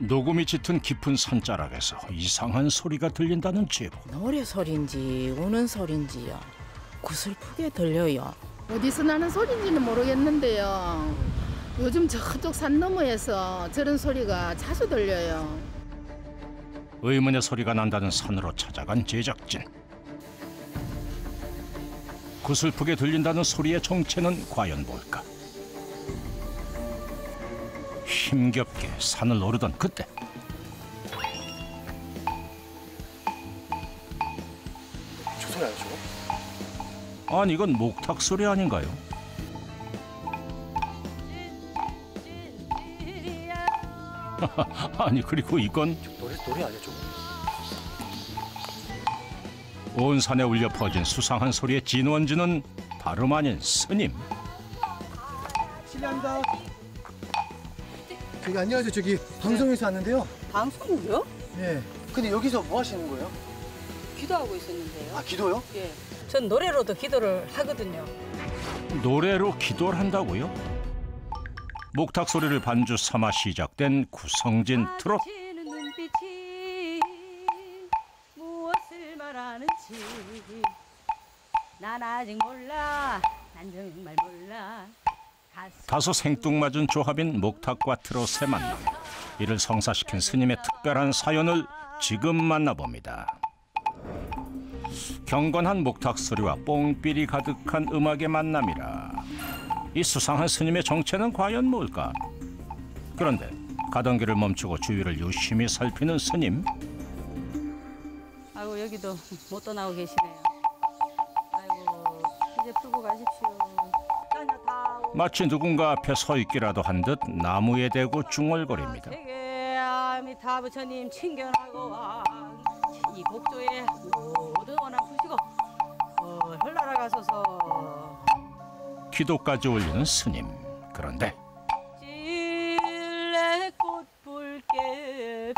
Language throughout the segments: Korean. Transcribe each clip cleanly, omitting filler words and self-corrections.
녹음이 짙은 깊은 산자락에서 이상한 소리가 들린다는 제보. 노래 소리인지 우는 소리인지요. 구슬프게 들려요. 어디서 나는 소리인지는 모르겠는데요. 요즘 저쪽 산 너머에서 저런 소리가 자주 들려요. 의문의 소리가 난다는 산으로 찾아간 제작진. 구슬프게 들린다는 소리의 정체는 과연 뭘까? 힘겹게 산을 오르던 그때 저 소리 아니죠? 아니 이건 목탁 소리 아닌가요? 아니 그리고 이건 노래 아니죠? 온 산에 울려 퍼진 수상한 소리의 진원지는 다름 아닌 스님. 실례합니다. 저기 안녕하세요. 저기 방송에서 왔는데요. 방송이요? 네. 근데 여기서 뭐 하시는 거예요? 기도하고 있었는데요. 아, 기도요? 예. 전 노래로도 기도를 하거든요. 노래로 기도를 한다고요? 목탁 소리를 반주 삼아 시작된 구성진 트롯. 눈빛이 무엇을 말하는지 난 아직 몰라. 난 정말 몰라. 다소 생뚱맞은 조합인 목탁과 트롯의 만남. 이를 성사시킨 스님의 특별한 사연을 지금 만나봅니다. 경건한 목탁 소리와 뽕삘이 가득한 음악의 만남이라. 이 수상한 스님의 정체는 과연 뭘까? 그런데 가던 길을 멈추고 주위를 유심히 살피는 스님. 아이고 여기도 못 떠나고 계시네요. 아이고 이제 풀고 가십시오. 마치 누군가 앞에 서 있기라도 한 듯 나무에 대고 중얼거립니다. 아미타 부처님 친견하고 와. 이 복조에 모든 원한 푸시고 헐 날아가소서. 기도까지 올리는 스님. 그런데 찔레꽃 붉게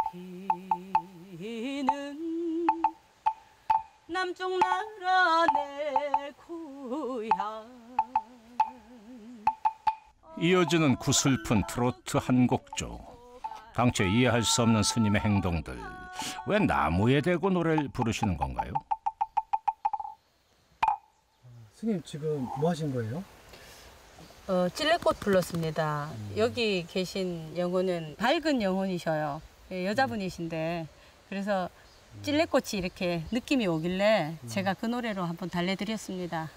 피는 남쪽 나라 내 고향. 이어지는 구슬픈 트로트 한 곡조. 당최 이해할 수 없는 스님의 행동들. 왜 나무에 대고 노래를 부르시는 건가요? 스님 지금 뭐 하신 거예요? 찔레꽃 불렀습니다. 여기 계신 영혼은 밝은 영혼이셔요. 여자분이신데 그래서 찔레꽃이 이렇게 느낌이 오길래 제가 그 노래로 한번 달래드렸습니다.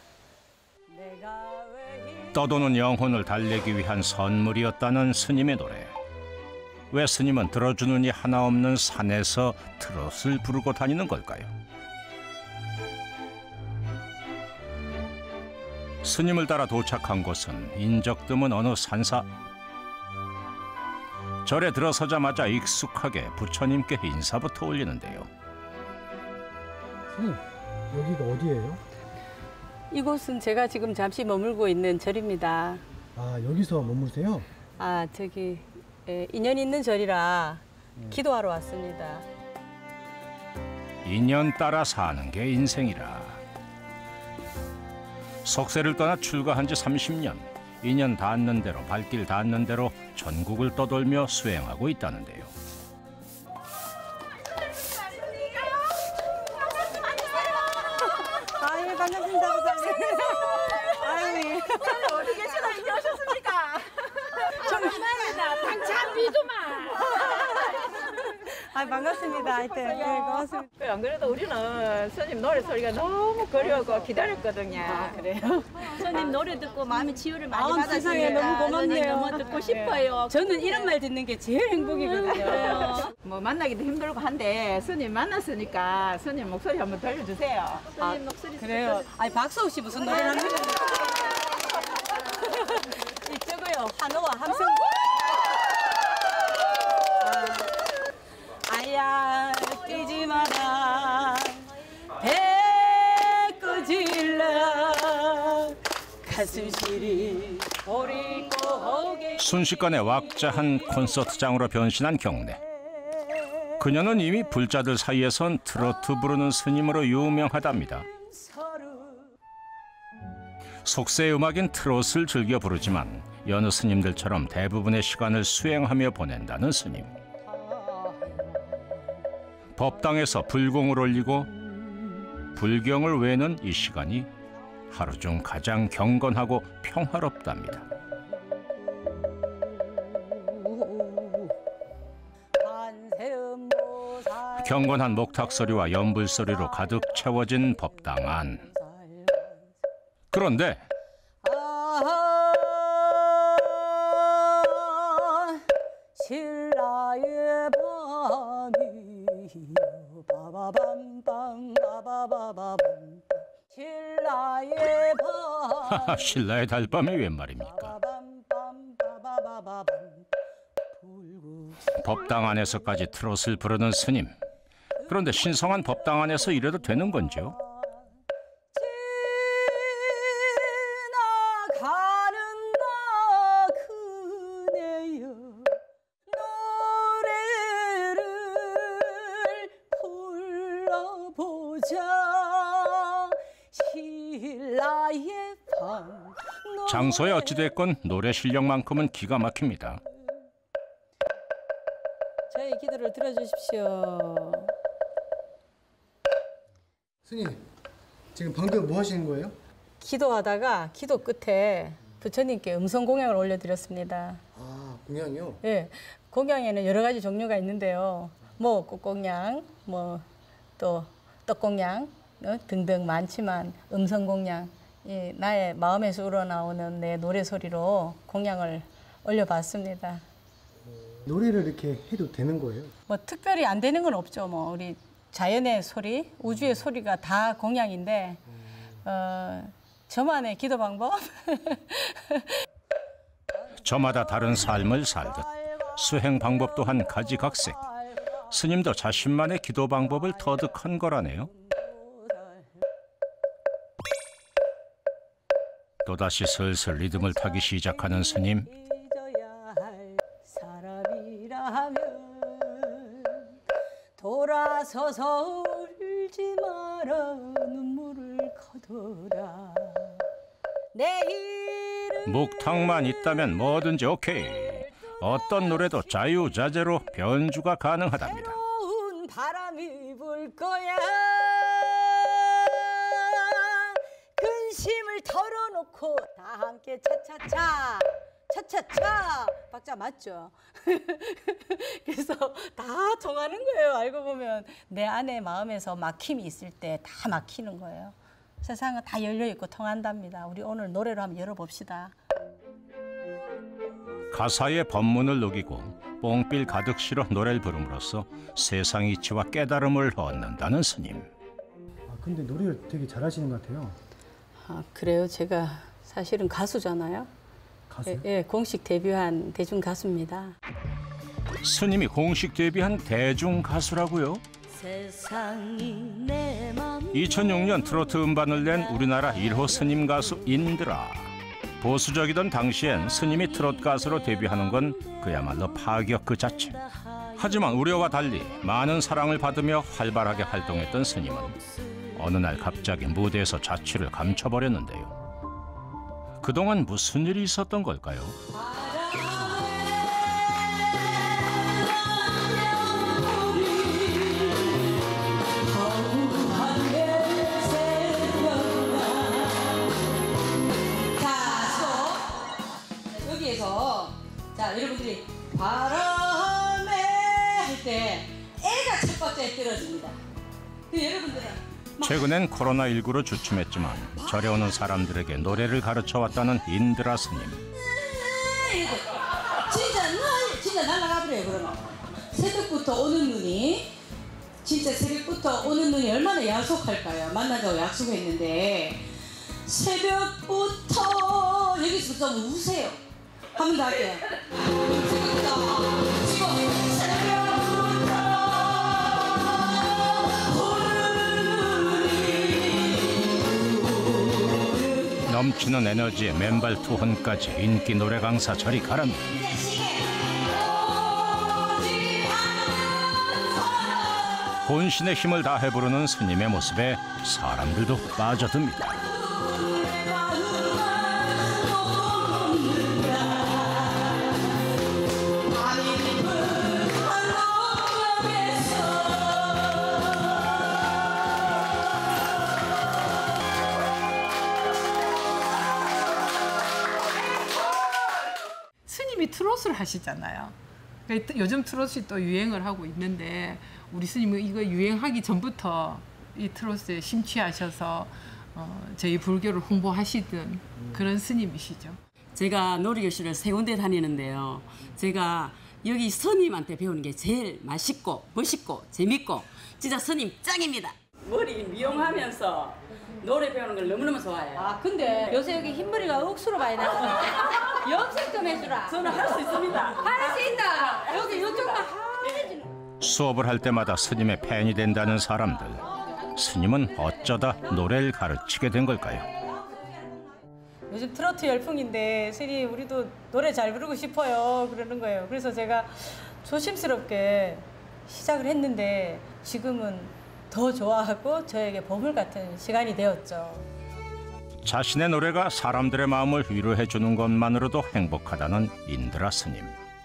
떠도는 영혼을 달래기 위한 선물이었다는 스님의 노래. 왜 스님은 들어주는 이 하나 없는 산에서 트롯을 부르고 다니는 걸까요? 스님을 따라 도착한 곳은 인적 드문 어느 산사. 절에 들어서자마자 익숙하게 부처님께 인사부터 올리는데요. 스님, 여기가 어디예요? 이곳은 제가 지금 잠시 머물고 있는 절입니다. 아, 여기서 머무르세요? 아, 저기 인연 있는 절이라 기도하러 왔습니다. 인연 따라 사는 게 인생이라. 속세를 떠나 출가한 지 30년. 인연 닿는 대로 발길 닿는 대로 전국을 떠돌며 수행하고 있다는데요. 아유, 반갑습니다, 부장님. 아유, 어디 계시나 이제 오셨습니까? 정말이다. 당찬 비두마. 아, 반갑습니다. 하여튼 네, 고맙습니다. 안 그래도 우리는 스님 노래 소리가 너무 그리웠고 기다렸거든요. 아, 그래요? 스님 노래 듣고 마음의 치유를 많이 아, 받았으니까 세상에 너무 고맙네요. 스님 너무 듣고 싶어요. 저는 이런 말 듣는 게 제일 행복이거든요. 그래요. 뭐 만나기도 힘들고 한데 스님 만났으니까 스님 목소리 한번 들려주세요. 스님 목소리 그래요. 아니 박수 없이 무슨 노래를 합니까? 이쪽어요. 한호와 함성. 아야 뛰지 마라 배꺼질라 가슴 시리 보리고개. 순식간에 왁자한 콘서트장으로 변신한 경내. 그녀는 이미 불자들 사이에선 트로트 부르는 스님으로 유명하답니다. 속세 음악인 트롯을 즐겨 부르지만 여느 스님들처럼 대부분의 시간을 수행하며 보낸다는 스님. 법당에서 불공을 올리고 불경을 외는 이 시간이 하루 중 가장 경건하고 평화롭답니다. 경건한 목탁 소리와 연불 소리로 가득 채워진 법당 안. 그런데 신라의 밤이여 바바밤밤 바바바밤 신라의 밤 신라의 달밤이 웬 말입니까? 바바밤밤 바바바밤 법당 안에서까지 트롯을 부르는 스님. 그런데 신성한 법당 안에서 이래도 되는 건지요? 지나가는 나 그네여 노래를 불러보자 신라의 밤. 장소에 어찌됐건 노래 실력만큼은 기가 막힙니다. 저희 기도를 들어주십시오. 스님, 지금 방금 뭐 하시는 거예요? 기도하다가 기도 끝에 부처님께 음성 공양을 올려드렸습니다. 아, 공양이요? 예, 공양에는 여러 가지 종류가 있는데요. 뭐 꽃공양, 뭐 또 떡공양 등등 많지만 음성 공양, 이 나의 마음에서 우러나오는 내 노래 소리로 공양을 올려봤습니다. 노래를 이렇게 해도 되는 거예요? 뭐 특별히 안 되는 건 없죠. 뭐 우리 자연의 소리, 우주의 소리가 다 공양인데 저만의 기도 방법. 저마다 다른 삶을 살듯 수행 방법 또한 가지각색. 스님도 자신만의 기도 방법을 터득한 거라네요. 또다시 슬슬 리듬을 타기 시작하는 스님. 잊어야 할 사람이라면 돌아서서 울지 마라 눈물을 거둬라 내일은 목탁만 있다면 뭐든지 오케이. 어떤 노래도 자유자재로 변주가 가능하답니다. 새로운 바람이 불 거야 근심을 털어놓고 다 함께 차차차 차차차 박자 맞죠? 그래서 다 통하는 거예요. 알고 보면 내 안에 마음에서 막힘이 있을 때 다 막히는 거예요. 세상은 다 열려있고 통한답니다. 우리 오늘 노래로 한번 열어봅시다. 가사의 법문을 녹이고 뽕필 가득 실어 노래를 부름으로써 세상 이치와 깨달음을 얻는다는 스님. 아, 근데 노래를 되게 잘하시는 것 같아요. 아, 그래요? 제가 사실은 가수잖아요. 가수요? 예, 공식 데뷔한 대중 가수입니다. 스님이 공식 데뷔한 대중 가수라고요? 2006년 트로트 음반을 낸 우리나라 1호 스님 가수 인드라. 보수적이던 당시엔 스님이 트로트 가수로 데뷔하는 건 그야말로 파격 그 자체. 하지만 우려와 달리 많은 사랑을 받으며 활발하게 활동했던 스님은 어느 날 갑자기 무대에서 자취를 감춰버렸는데요. 그동안 무슨 일이 있었던 걸까요? 자, 여러분들이 바람에 할 때 애가 첫 번째에 떨어집니다. 여러분들은 최근엔 코로나19로 주춤했지만 절에 오는 사람들에게 노래를 가르쳐왔다는 인드라 스님. 진짜 날아가 버려요. 그러면 새벽부터 오는 눈이 진짜 새벽부터 오는 눈이 얼마나 야속할까요? 만나자고 약속했는데 새벽부터 여기서부터 우세요. 한 번 더 할게요. 넘치는 에너지에 맨발 투혼까지 인기 노래 강사 저리 가랍니다. 본신의 힘을 다해 부르는 스님의 모습에 사람들도 빠져듭니다. 트로트를 하시잖아요. 그러니까 요즘 트로트가 또 유행을 하고 있는데 우리 스님은 이거 유행하기 전부터 이 트로트에 심취하셔서 저희 불교를 홍보하시던 그런 스님이시죠. 제가 놀이교실을 세 군데 다니는데요. 제가 여기 스님한테 배우는 게 제일 맛있고 멋있고 재밌고 진짜 스님 짱입니다. 머리 미용하면서 노래 배우는 걸 너무너무 좋아해요. 아 근데 요새 여기 흰머리가 억수로 많이 나잖아. 염색 좀 해주라. 저는 할 수 있습니다. 할 수 있다. 여기 이쪽만 하얘지는. 수업을 할 때마다 스님의 팬이 된다는 사람들. 스님은 어쩌다 노래를 가르치게 된 걸까요? 요즘 트로트 열풍인데 스님 우리도 노래 잘 부르고 싶어요 그러는 거예요. 그래서 제가 조심스럽게 시작을 했는데 지금은 더 좋아하고 저에게 보물 같은 시간이 되었죠. 자신의 노래가 사람들의 마음을 위로해 주는 것만으로도 행복하다는 인드라 스님.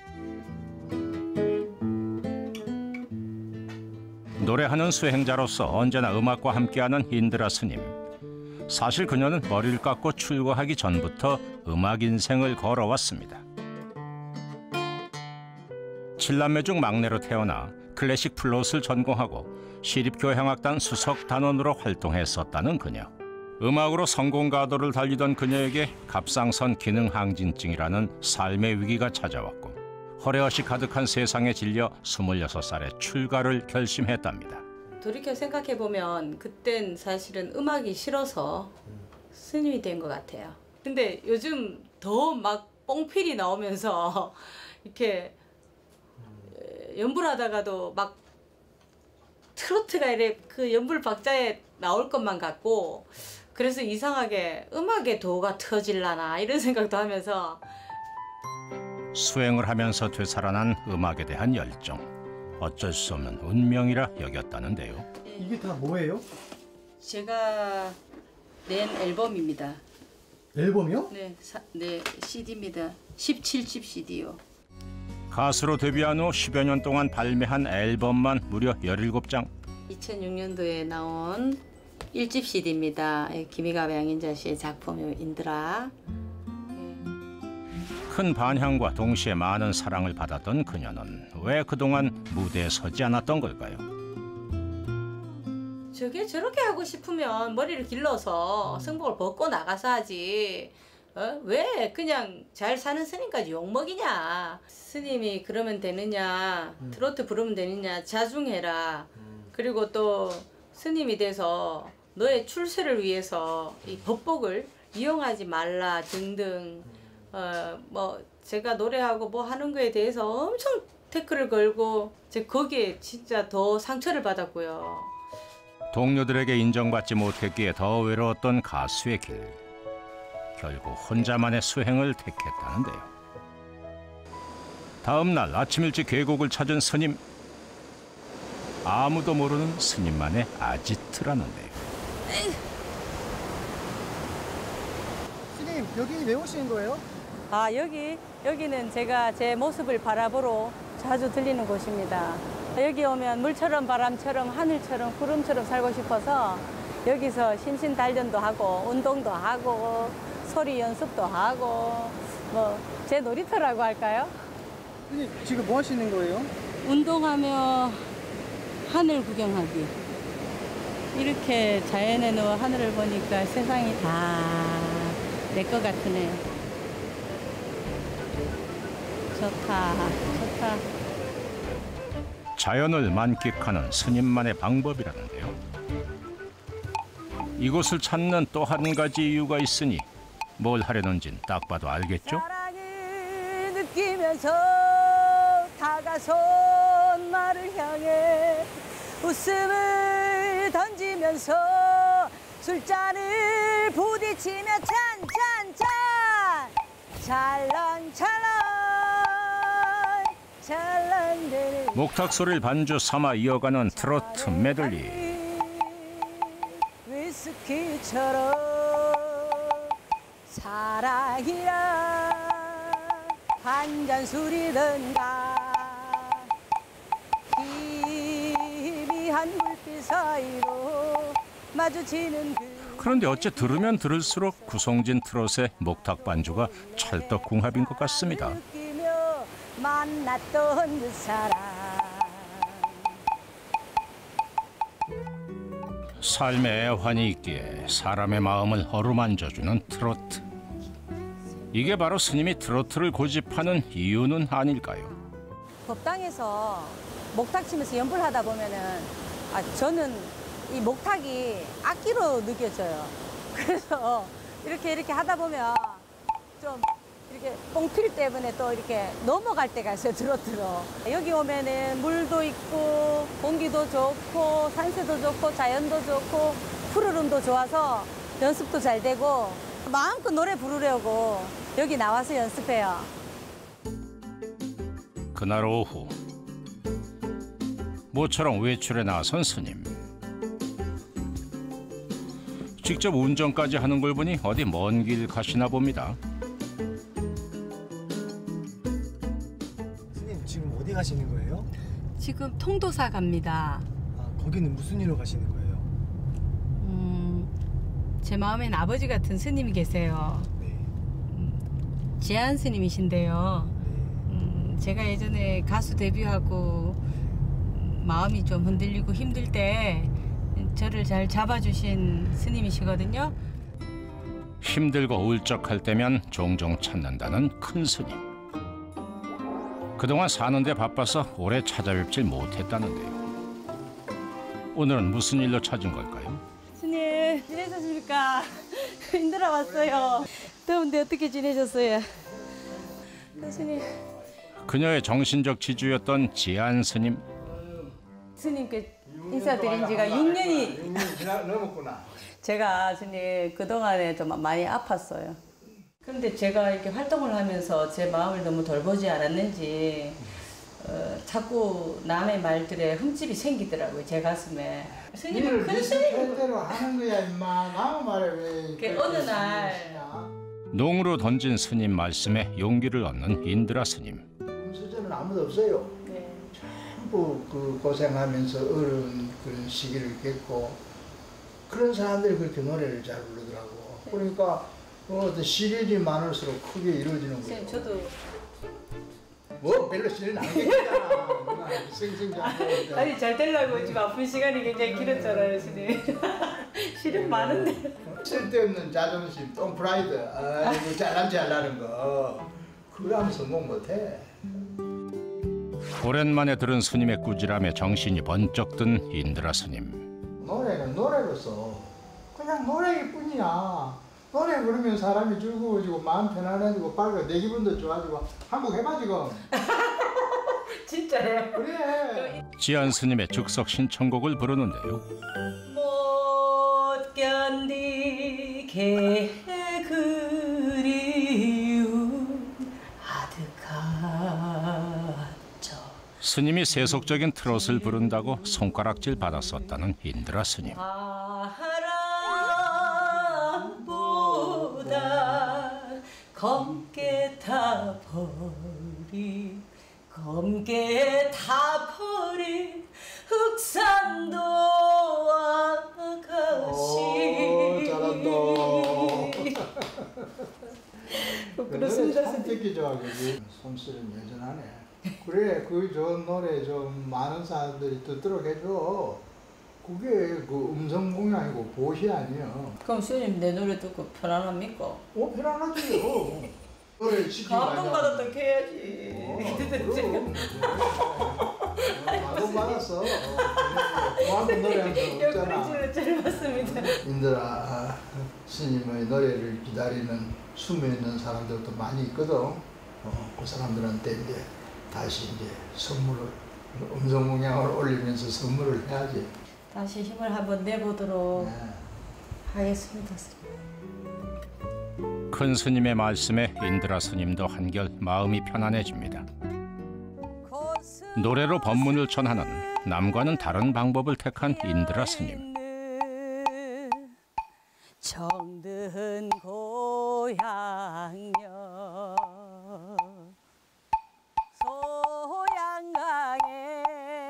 노래하는 수행자로서 언제나 음악과 함께하는 인드라 스님. 사실 그녀는 머리를 깎고 출가하기 전부터 음악 인생을 걸어왔습니다. 7남매 중 막내로 태어나 클래식 플룻을 전공하고 시립교향악단 수석 단원으로 활동했었다는 그녀. 음악으로 성공 가도를 달리던 그녀에게 갑상선 기능 항진증이라는 삶의 위기가 찾아왔고 허례허시 가득한 세상에 질려 26살에 출가를 결심했답니다. 돌이켜 생각해보면 그땐 사실은 음악이 싫어서 스님이 된 것 같아요. 근데 요즘 더 막 뽕필이 나오면서 이렇게 연주를 하다가도 막 트로트가 이래 그 연불 박자에 나올 것만 같고 그래서 이상하게 음악에 도가 터질라나 이런 생각도 하면서 수행을 하면서 되살아난 음악에 대한 열정. 어쩔 수 없는 운명이라 여겼다는데요. 이게 다 뭐예요? 제가 낸 앨범입니다. 앨범이요? 네, 네 CD입니다. 17집 CD요. 가수로 데뷔한 후 10여 년 동안 발매한 앨범만 무려 17장. 2006년도에 나온 1집 CD입니다. 김희갑 양인자 씨의 작품이 인드라. 큰 반향과 동시에 많은 사랑을 받았던 그녀는 왜 그동안 무대에 서지 않았던 걸까요? 저게 저렇게 하고 싶으면 머리를 길러서 승복을 벗고 나가서 하지. 왜 그냥 잘 사는 스님까지 욕먹이냐. 스님이 그러면 되느냐. 트로트 부르면 되느냐. 자중해라. 그리고 또 스님이 돼서 너의 출세를 위해서 이 법복을 이용하지 말라 등등. 뭐 제가 노래하고 뭐 하는 거에 대해서 엄청 태클을 걸고 제가 거기에 진짜 더 상처를 받았고요. 동료들에게 인정받지 못했기에 더 외로웠던 가수의 길. 결국 혼자만의 수행을 택했다는데요. 다음 날 아침 일찍 계곡을 찾은 스님. 아무도 모르는 스님만의 아지트라는데요. 스님, 여기 왜 오시는 거예요? 아 여기는 제가 제 모습을 바라보러 자주 들리는 곳입니다. 여기 오면 물처럼 바람처럼 하늘처럼 구름처럼 살고 싶어서 여기서 심신 단련도 하고 운동도 하고 소리 연습도 하고 뭐 제 놀이터라고 할까요? 스님, 지금 뭐 하시는 거예요? 운동하며 하늘 구경하기. 이렇게 자연에 누워 하늘을 보니까 세상이 다 내 것 같으네. 좋다, 좋다. 자연을 만끽하는 스님만의 방법이라는데요. 이곳을 찾는 또 한 가지 이유가 있으니 뭘 하려는진 딱 봐도 알겠죠? 사랑을 느끼면서 다가선 나를 향해 웃음을 던지면서 술잔을 부딪히며 찬찬찬 찰랑찰랑 찰랑대는 목탁 소리를 반주 삼아 이어가는 트로트 메들리. 위스키처럼 사랑이란 한 잔 술이든가 희미한 불빛 사이로 마주치는 그런데 어째 들으면 들을수록 구성진 트롯의 목탁 반주가 찰떡궁합인 것 같습니다. 느끼며 만났던 그 사람. 삶에 애환이 있기에 사람의 마음을 어루만져주는 트로트. 이게 바로 스님이 트로트를 고집하는 이유는 아닐까요? 법당에서 목탁 치면서 연불 하다 보면은 저는 이 목탁이 악기로 느껴져요. 그래서 이렇게 하다 보면 좀 이렇게 뽕필 때문에 또 이렇게 넘어갈 때가 있어요, 트로트로. 여기 오면은 물도 있고 공기도 좋고 산세도 좋고 자연도 좋고 푸르름도 좋아서 연습도 잘 되고 마음껏 노래 부르려고 여기 나와서 연습해요. 그날 오후 모처럼 외출에 나선 스님. 직접 운전까지 하는 걸 보니 어디 먼 길 가시나 봅니다. 스님 지금 어디 가시는 거예요? 지금 통도사 갑니다. 거기는 무슨 일로 가시는 거예요? 제 마음엔 아버지 같은 스님이 계세요. 네. 제한 스님이신데요. 제가 예전에 가수 데뷔하고 마음이 좀 흔들리고 힘들 때 저를 잘 잡아주신 스님이시거든요. 힘들고 울적할 때면 종종 찾는다는 큰 스님. 그동안 사는데 바빠서 오래 찾아뵙질 못했다는데요. 오늘은 무슨 일로 찾은 걸까요? 스님 지내셨습니까? 힘들어 왔어요. 더운데 어떻게 지내셨어요? 스님. 그녀의 정신적 지주였던 지안 스님. 스님께 인사드린 지가 6년이 넘었구나. 제가 스님 그동안에 좀 많이 아팠어요. 그런데 제가 이렇게 활동을 하면서 제 마음을 너무 돌보지 않았는지 자꾸 남의 말들에 흠집이 생기더라고요, 제 가슴에. 스님은 큰 스님. 대로 하는 거야, 임마. 나무 말에 왜? 어느 날 농으로 던진 스님 말씀에 용기를 얻는 인드라 스님. 수저는 아무도 없어요. 네. 전부 그 고생하면서 어려운 그런 시기를 겪고 그런 사람들이 그렇게 노래를 잘 부르더라고. 그러니까 어떤 시련이 많을수록 크게 이루어지는 거예요. 선생님, 저도 뭐 별로 시련 안 겪잖아. 생생장. 아니 잘 되려고 지금 아픈 시간이 굉장히 길었잖아요, 스님. 시련 많은데. 쓸데없는 자존심, 똥 프라이드, 아이고 잘난 체 하려는 거 그거 하면 성공 못해. 오랜만에 들은 스님의 꾸지람에 정신이 번쩍 든 인드라 스님. 노래는 노래로서 그냥 노래일 뿐이야. 노래 부르면 사람이 즐거워지고 마음 편안해지고 밝고 내 기분도 좋아지고 한국 해봐 지금. 진짜요? 그래. 지안 스님의 즉석 신청곡을 부르는데요. 못 견디게 그리운 아득하죠. 스님이 세속적인 트롯을 부른다고 손가락질 받았었다는 인드라 스님. 바람보다 검게 타버린 흑산도 아가씨. 잘한다. 그렇습니다. 선택이 좋아 그지. 솜씨는 여전하네. 그래 그 좋은 노래 좀 많은 사람들이 듣도록 해줘. 그게 그 음성 공양이고 보시 아니에요. 그럼 스님 내 노래 듣고 편안합니까? 편안하지요. 노래 시키고 감동받았다 해야지. 감동받았어. 고맙은 노래 한 번 없잖아. 잘 맞습니다. 인들아 스님의 노래를 기다리는 숨어 있는 사람들도 많이 있거든. 그 사람들한테 이제 다시 이제 선물을 음성 공양을 올리면서 선물을 해야지. 다시 힘을 한번 내보도록 하겠습니다. 큰 스님의 말씀에 인드라 스님도 한결 마음이 편안해집니다. 노래로 법문을 전하는 남과는 다른 방법을 택한 인드라 스님. 정든 고향여 소양강에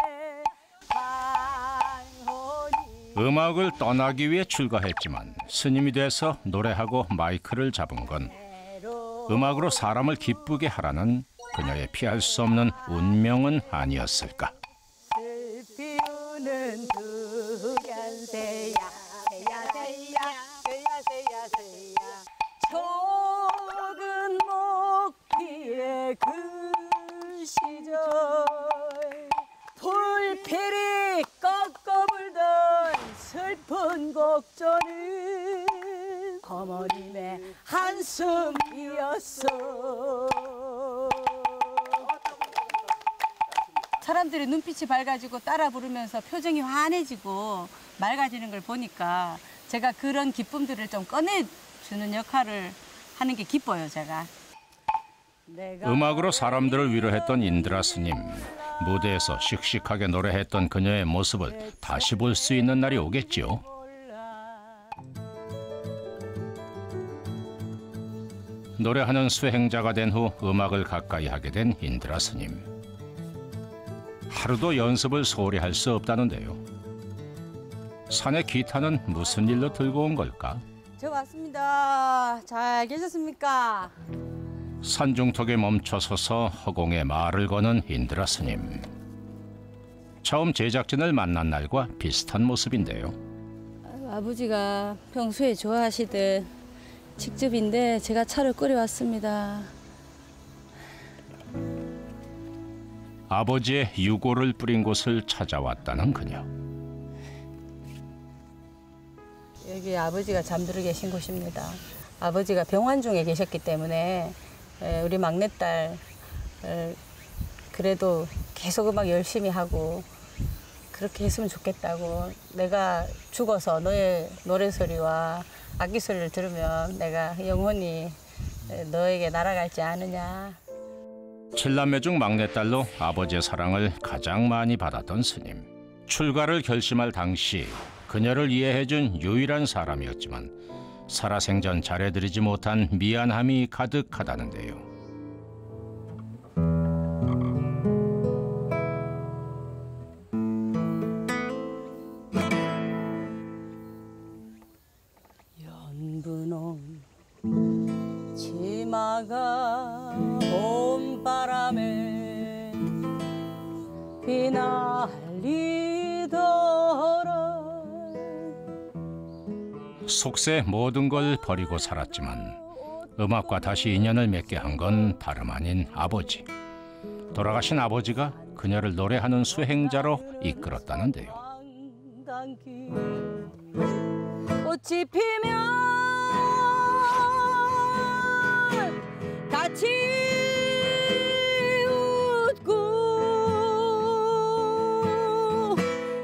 방혼이. 음악을 떠나기 위해 출가했지만 스님이 돼서 노래하고 마이크를 잡은 건 음악으로 사람을 기쁘게 하라는 그녀의 피할 수 없는 운명은 아니었을까. 피우는 두련새야 새야 새야 새야 새야 새야 적은 목뒤에 그 시절 불필이 꺾어 불던 슬픈 곡조는 어머님의 한숨이었어. 사람들이 눈빛이 밝아지고 따라 부르면서 표정이 환해지고 맑아지는 걸 보니까 제가 그런 기쁨들을 좀 꺼내주는 역할을 하는 게 기뻐요, 제가. 음악으로 사람들을 위로했던 인드라 스님. 무대에서 씩씩하게 노래했던 그녀의 모습을 다시 볼 수 있는 날이 오겠지요. 노래하는 수행자가 된 후 음악을 가까이 하게 된 인드라 스님. 하루도 연습을 소홀히 할 수 없다는데요. 산에 기타는 무슨 일로 들고 온 걸까? 저 왔습니다. 잘 계셨습니까? 산중턱에 멈춰서서 허공에 말을 거는 인드라 스님. 처음 제작진을 만난 날과 비슷한 모습인데요. 아버지가 평소에 좋아하시던 직즙인데 제가 차를 끓여왔습니다. 아버지의 유골을 뿌린 곳을 찾아왔다는 그녀. 여기 아버지가 잠들어 계신 곳입니다. 아버지가 병환 중에 계셨기 때문에 우리 막내딸 그래도 계속 음악 열심히 하고 그렇게 했으면 좋겠다고. 내가 죽어서 너의 노래소리와 악기 소리를 들으면 내가 영원히 너에게 날아갈지 않으냐. 7남매 중 막내딸로 아버지의 사랑을 가장 많이 받았던 스님. 출가를 결심할 당시 그녀를 이해해준 유일한 사람이었지만 살아생전 잘해드리지 못한 미안함이 가득하다는데요. 연분홍 치마가 봄바람에 휘날리더라. 속세 모든 걸 버리고 살았지만 음악과 다시 인연을 맺게 한 건 다름 아닌 아버지. 돌아가신 아버지가 그녀를 노래하는 수행자로 이끌었다는데요. 꽃이 피면 같이 웃고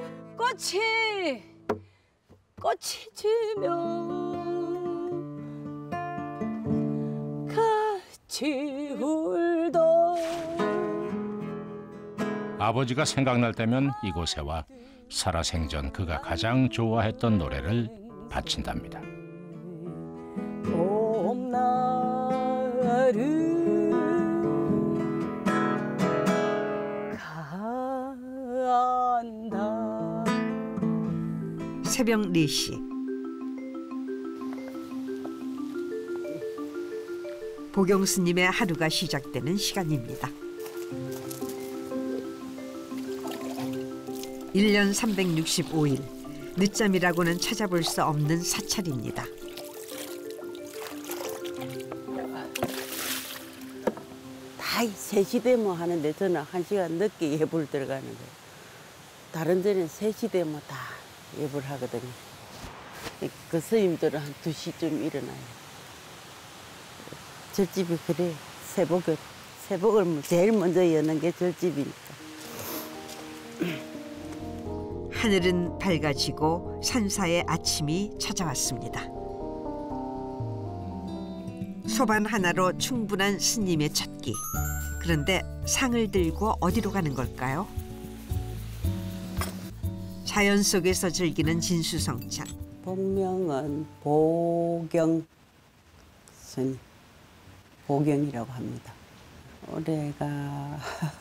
꽃이 지면 같이 울던. 아버지가 생각날 때면 이곳에 와 살아생전 그가 가장 좋아했던 노래를 바친답니다. 봄날은 간다. 새벽 4시. 보경 스님의 하루가 시작되는 시간입니다. 1년 365일, 늦잠이라고는 찾아볼 수 없는 사찰입니다. 다 3시 되면 하는데 저는 1시간 늦게 예불 들어가는 거예요. 다른 데는 3시 되면 다 예불 하거든요. 그 스님들은 한 2시쯤 일어나요. 절집이 그래. 새벽을 제일 먼저 여는 게 절집이니까. 하늘은 밝아지고 산사의 아침이 찾아왔습니다. 소반 하나로 충분한 스님의 첫 끼. 그런데 상을 들고 어디로 가는 걸까요? 자연 속에서 즐기는 진수성찬. 본명은 보경 스님. 보경이라고 합니다. 올해가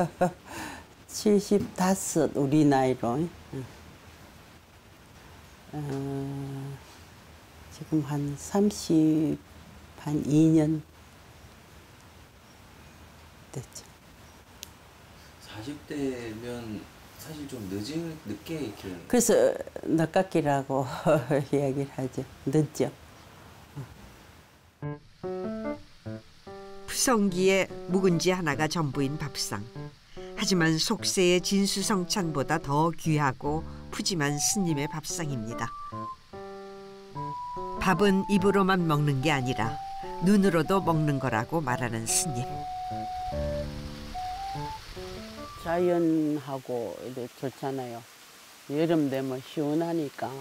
75 우리 나이로. 지금 한 2년 됐죠. 40대면 사실 좀 늦게 이렇게. 그래서 늦깎이라고 이야기를 하죠. 늦죠. 푸성기에 묵은지 하나가 전부인 밥상. 하지만 속세의 진수성찬보다 더 귀하고 푸짐한 스님의 밥상입니다. 밥은 입으로만 먹는 게 아니라 눈으로도 먹는 거라고 말하는 스님. 자연하고 이렇게 좋잖아요. 여름 되면 시원하니까.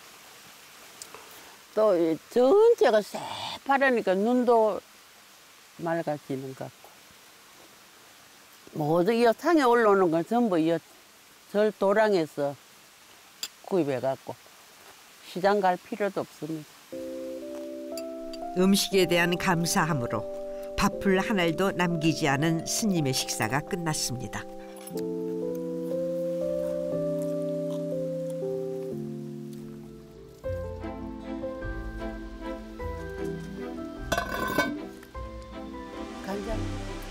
또 전체가 새파라니까 눈도 맑아지는 것 같고. 모두 이 상에 올라오는 건 전부 이 절 도랑에서 구입해갖고 시장 갈 필요도 없습니다. 음식에 대한 감사함으로 밥풀 한 알도 남기지 않은 스님의 식사가 끝났습니다. 간장.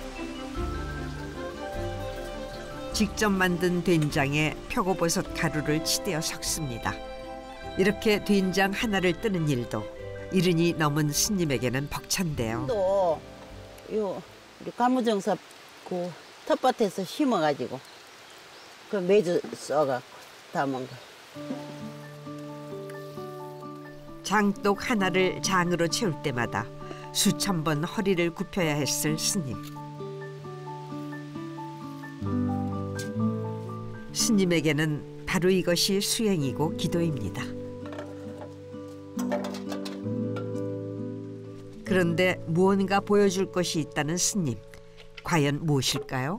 직접 만든 된장에 표고버섯 가루를 치대어 섞습니다. 이렇게 된장 하나를 뜨는 일도 이른이 넘은 스님에게는 벅찬데요. 또 요 우리 가무정삽 그 텃밭에서 심어가지고 그 매주 써갖고 담은 거. 장독 하나를 장으로 채울 때마다 수천 번 허리를 굽혀야 했을 스님. 스님에게는 바로 이것이 수행이고 기도입니다. 그런데 무언가 보여줄 것이 있다는 스님. 과연 무엇일까요?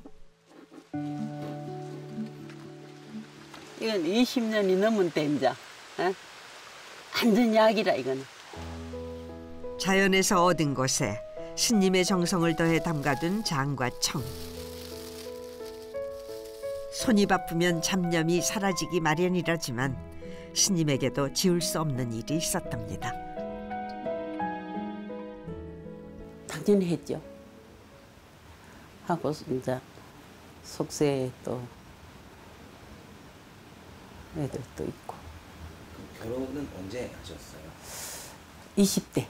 이건 20년이 넘은 된장. 완전 약이라 이거는. 자연에서 얻은 것에 스님의 정성을 더해 담가둔 장과 청. 손이 바쁘면 잡념이 사라지기 마련이라지만 스님에게도 지울 수 없는 일이 있었답니다. 당연히 했죠. 하고 이제 속세에 또 애들도 있고. 결혼은 언제 하셨어요? 20대.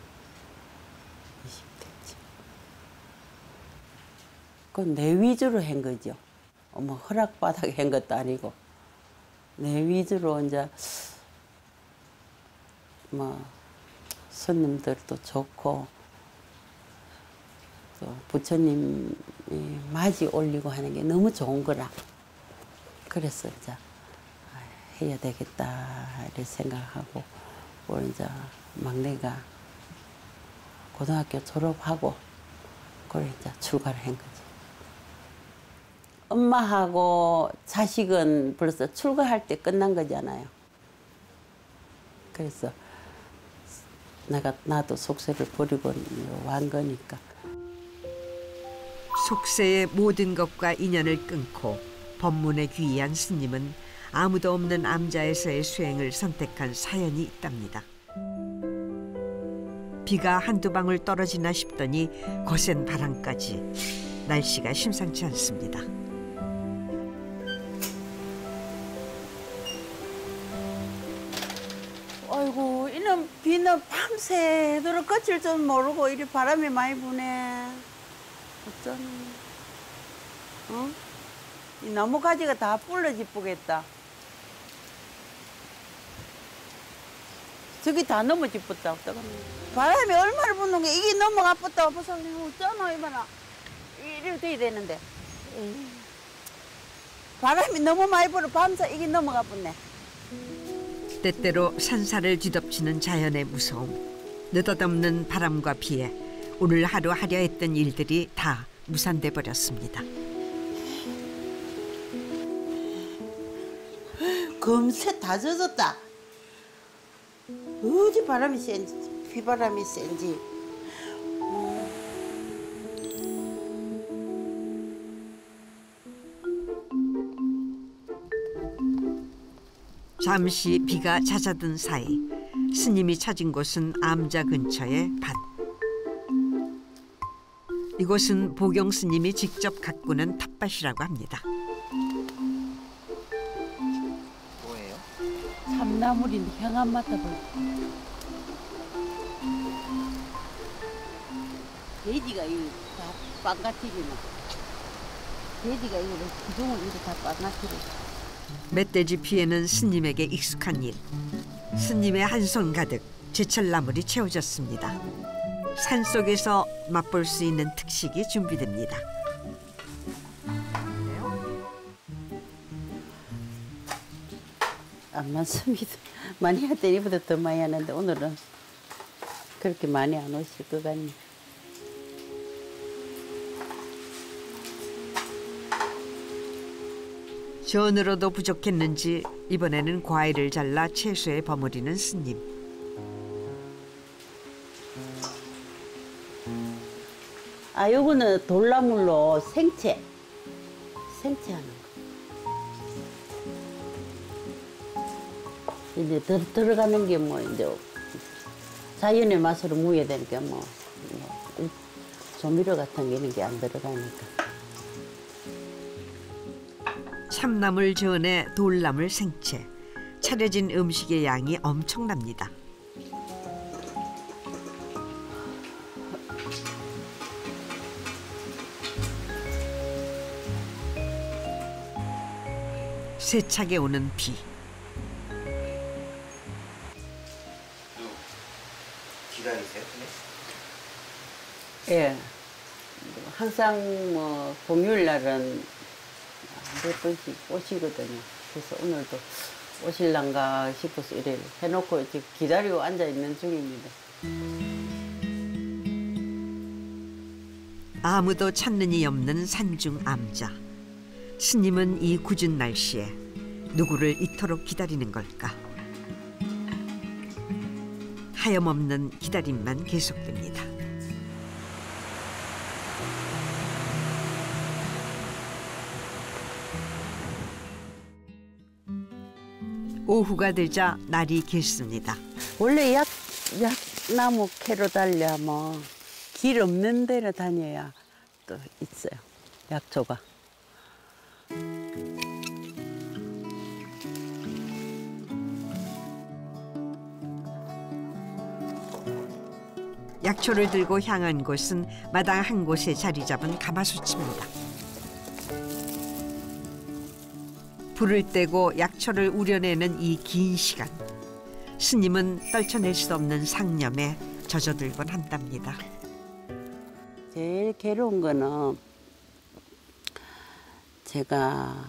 그건 내 위주로 한 거죠. 뭐 허락받아 한 것도 아니고 내 위주로 이제 뭐 손님들도 좋고 또 부처님이 맞이 올리고 하는 게 너무 좋은 거라. 그래서 이제 해야 되겠다 이렇게 생각하고 우리 이제 막내가 고등학교 졸업하고 그래 이제 출가를 한 거지. 엄마하고 자식은 벌써 출가할 때 끝난 거잖아요. 그래서 나도 속세를 버리고 완 거니까. 속세의 모든 것과 인연을 끊고 법문에 귀의한 스님은 아무도 없는 암자에서의 수행을 선택한 사연이 있답니다. 비가 한두 방울 떨어지나 싶더니 거센 바람까지. 날씨가 심상치 않습니다. 아이고 이놈 비는 밤새도록 끝을 줄 모르고 이리 바람이 많이 부네. 어쩌니? 어? 이 나무가지가 다 불러지쁘겠다. 저기 다 넘어지쁘다. 어떡하나. 바람이 얼마나 부는 게 이게 넘어가 뻗다. 벌써 어쩌노 이봐라. 이렇게 돼야 되는데. 바람이 너무 많이 불어 밤새 이게 넘어가 뻗네. 때때로 산사를 뒤덮치는 자연의 무서움. 느닷없는 바람과 비에 오늘 하루 하려 했던 일들이 다 무산돼 버렸습니다. 금세 다 젖었다. 어디 바람이 센지 비바람이 센지. 잠시 비가 잦아든 사이 스님이 찾은 곳은 암자 근처의 밭. 이곳은 보경 스님이 직접 가꾸는 텃밭이라고 합니다. 뭐예요? 참나물인데 향 안 맡아볼까? 돼지가 이거 다 빵같이기는. 돼지가 이거 기둥을 이렇게 다 빵같이를. 멧돼지 피해는 스님에게 익숙한 일. 스님의 한 손 가득 제철 나물이 채워졌습니다. 산속에서 맛볼 수 있는 특식이 준비됩니다. 안 많습니다. 많이 할 때 이보다 더 많이 하는데 오늘은 그렇게 많이 안 오실 것 같네요. 전으로도 부족했는지 이번에는 과일을 잘라 채소에 버무리는 스님. 아, 요거는 돌나물로 생채 하는 거. 이제 들어가는 게 뭐 이제 자연의 맛으로 무어야 되니까 뭐 조미료 같은 게 이런 게 안 들어가니까. 참나물 전에 돌나물 생채. 차려진 음식의 양이 엄청납니다. 세차게 오는 비. 기다리세요? 예. 항상 뭐 공휴일 날은 몇 번씩 오시거든요. 그래서 오늘도 오실란가 싶어서 이래 해놓고 지금 기다리고 앉아 있는 중입니다. 아무도 찾는 이 없는 산중 암자. 스님은 이 궂은 날씨에 누구를 이토록 기다리는 걸까? 하염없는 기다림만 계속됩니다. 오후가 되자 날이 겠습니다. 원래 약나무 캐러 달려면 길 없는 데를 다녀야 또 있어요. 약초가. 약초를 들고 향한 곳은 마당 한 곳에 자리 잡은 가마솥입니다. 불을 떼고 약초를 우려내는 이 긴 시간. 스님은 떨쳐낼 수 없는 상념에 젖어들곤 한답니다. 제일 괴로운 거는 제가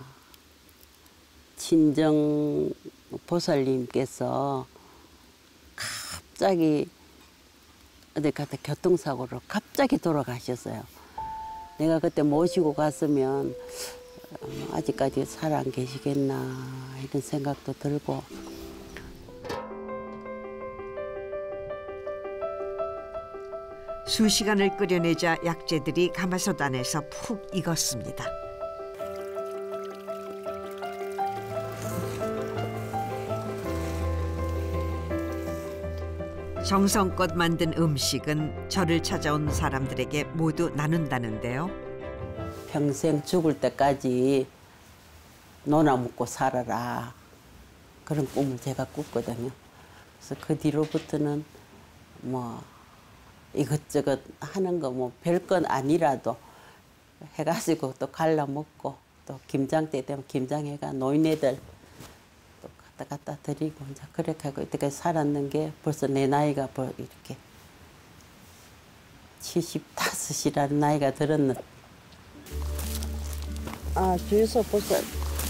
친정 보살님께서 갑자기 어디 갔다 교통사고로 갑자기 돌아가셨어요. 내가 그때 모시고 갔으면 아직까지 살아 안 계시겠나 이런 생각도 들고. 수시간을 끓여내자 약재들이 가마솥 안에서 푹 익었습니다. 정성껏 만든 음식은 저를 찾아온 사람들에게 모두 나눈다는데요. 평생 죽을 때까지 노나 먹고 살아라. 그런 꿈을 제가 꿨거든요. 그래서 그 뒤로부터는 뭐 이것저것 하는 거 뭐 별건 아니라도 해가지고 또 갈라 먹고 또 김장 때 되면 김장해가 노인네들 또 갖다 드리고 이제 그렇게 하고 이때까지 살았는 게 벌써 내 나이가 이렇게 75이라는 나이가 들었는. 아, 주유소 보살.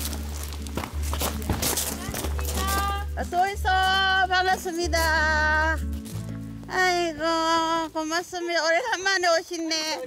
어서오이소. 반갑습니다. 아이고, 고맙습니다. 오래간만에 오시네.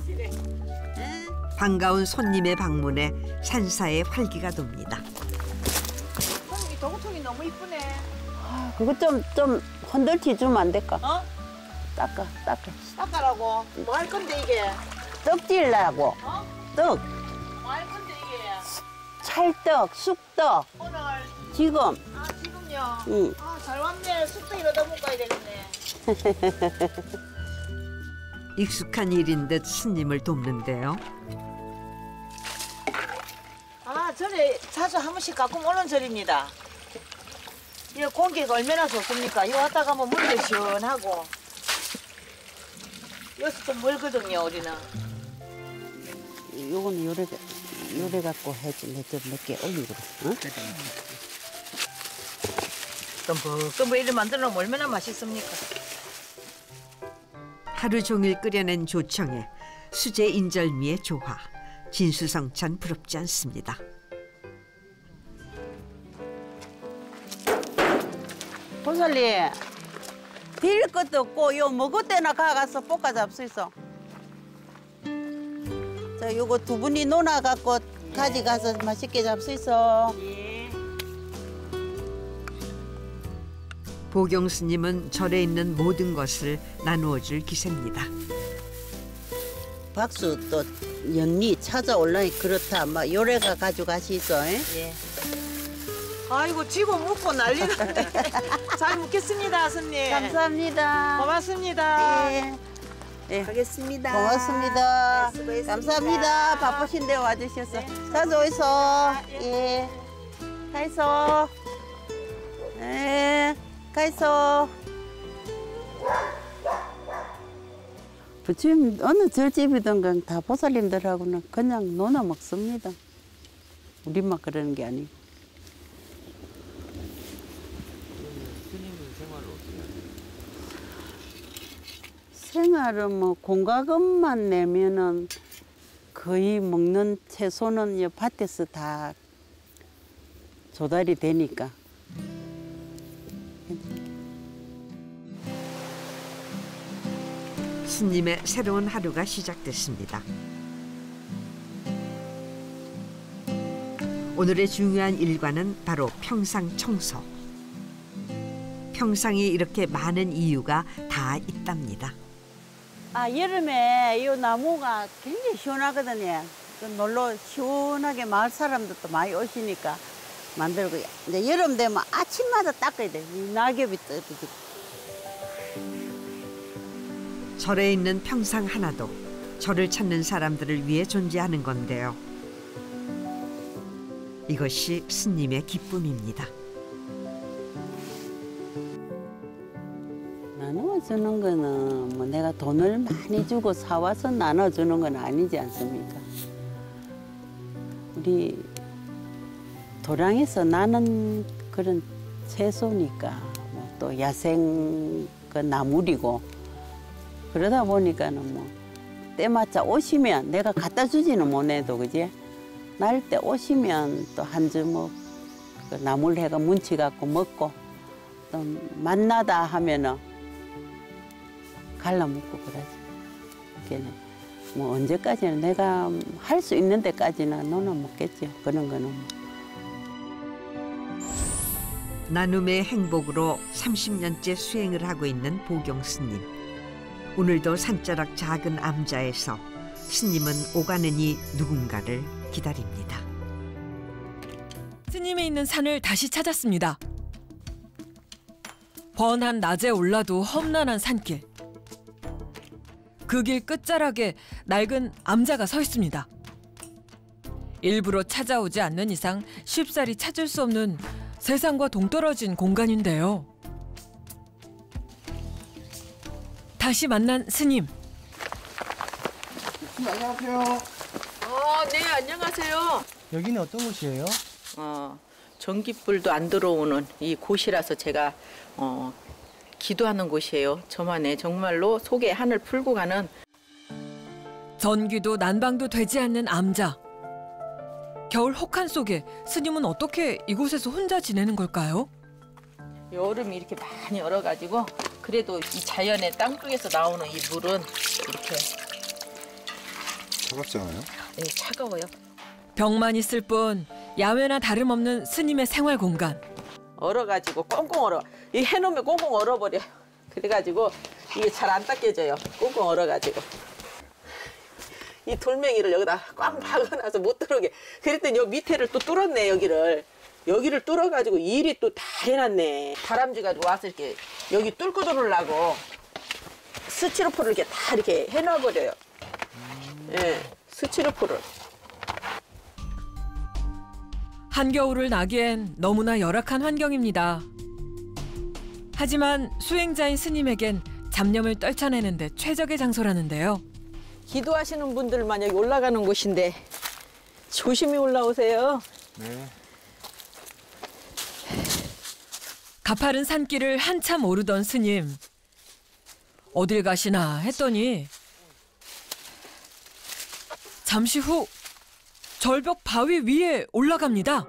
반가운 손님의 방문에 산사의 활기가 돕니다. 손님이 도구통이 너무 이쁘네. 그거 좀 흔들티 주면 안 될까? 어? 닦아. 닦아라고. 뭐 할 건데 이게? 떡질라고. 어? 떡. 뭐 할 건데 이게? 찰떡, 쑥떡. 오늘. 지금. 아, 지금요? 응. 아, 잘 왔네. 쑥떡 이러다 못 가야 되겠네. 익숙한 일인 듯 스님을 돕는데요. 전에 자주 한 번씩 가끔 오는 절입니다. 이 공기가 얼마나 좋습니까? 이 왔다 가면 물도 시원하고. 여기서 좀 멀거든요, 우리는. 요거는 요래 갖고 해좀 몇 개 올리고. 응? 뭐 이래 만들어 놓으면 얼마나 맛있습니까? 하루 종일 끓여낸 조청에 수제 인절미의 조화. 진수성찬 부럽지 않습니다. 보살님, 빌 것도 없고 요 먹을 때나 가서 볶아 잡수 있어. 저 요거 두 분이 논아 갖고 가져가서 맛있게 잡수 있어. 보경 스님은 절에 있는 모든 것을 나누어 줄 기세입니다. 박수 또 연리 찾아올라니 그렇다. 막 요래가 가져가시소. 예. 아이고 집어 먹고 난리는데. 잘 먹겠습니다, 스님. 감사합니다. 고맙습니다. 예. 예. 가겠습니다. 고맙습니다. 네, 수고했습니다. 감사합니다. 바쁘신데 와주셔서. 자주 오이소. 예. 가이소. 예. 가이소. 부처님 어느 절집이든 다 보살님들하고는 그냥 논아 먹습니다. 우리만 그러는 게 아니고. 생활은 뭐 공과금만 내면은 거의 먹는 채소는 이 밭에서 다 조달이 되니까. 스님의 새로운 하루가 시작됐습니다. 오늘의 중요한 일과는 바로 평상 청소. 평상이 이렇게 많은 이유가 다 있답니다. 여름에 이 나무가 굉장히 시원하거든요. 놀러 시원하게 마을 사람들도 많이 오시니까 만들고, 이제 여름 되면 아침마다 닦아야 돼. 이 낙엽이 떨어지고. 절에 있는 평상 하나도 절을 찾는 사람들을 위해 존재하는 건데요. 이것이 스님의 기쁨입니다. 나눠주는 거는 뭐 내가 돈을 많이 주고 사와서 나눠주는 건 아니지 않습니까? 우리 도량에서 나는 그런 채소니까 뭐 또 야생 그 나물이고 그러다 보니까는 뭐 때마다 오시면 내가 갖다 주지는 못해도 그지? 날 때 오시면 또 한 주먹 그 나물 해가 문치 갖고 먹고 또 만나다 하면은 갈라 먹고 그러지. 뭐 언제까지는 내가 할 수 있는 데까지는 너는 먹겠죠. 그런 거는. 나눔의 행복으로 30년째 수행을 하고 있는 보경 스님. 오늘도 산자락 작은 암자에서 스님은 오가는이 누군가를 기다립니다. 스님이 있는 산을 다시 찾았습니다. 번한 낮에 올라도 험난한 산길. 그 길 끝자락에 낡은 암자가 서 있습니다. 일부러 찾아오지 않는 이상 쉽사리 찾을 수 없는 세상과 동떨어진 공간인데요. 다시 만난 스님. 안녕하세요. 네, 안녕하세요. 여기는 어떤 곳이에요? 전기불도 안 들어오는 이 곳이라서 제가 기도하는 곳이에요. 저만의 정말로 속에 한을 풀고 가는. 전기도 난방도 되지 않는 암자. 겨울 혹한 속에 스님은 어떻게 이곳에서 혼자 지내는 걸까요? 여름이 이렇게 많이 얼어가지고 그래도 이 자연의 땅속에서 나오는 이 물은 이렇게 차갑지 않아요? 네, 차가워요. 벽만 있을 뿐 야외나 다름없는 스님의 생활 공간. 얼어가지고 꽁꽁 얼어. 이 해놓으면 꽁꽁 얼어버려. 그래가지고 이게 잘 안 닦여져요. 꽁꽁 얼어가지고. 이 돌멩이를 여기다 꽉 박아놔서 못 들어오게. 그랬더니 요 밑에를 또 뚫었네, 여기를. 여기를 뚫어가지고 일이 또 다 해놨네. 다람쥐 가지고 와서 이렇게 여기 뚫고 들어오려고. 스티로폼을 이렇게 다 이렇게 해놔버려요. 예, 스티로폼을. 한겨울을 나기엔 너무나 열악한 환경입니다. 하지만 수행자인 스님에겐 잡념을 떨쳐내는 데 최적의 장소라는데요. 기도하시는 분들만 여기 올라가는 곳인데 조심히 올라오세요. 네. 가파른 산길을 한참 오르던 스님. 어딜 가시나 했더니 잠시 후 절벽 바위 위에 올라갑니다.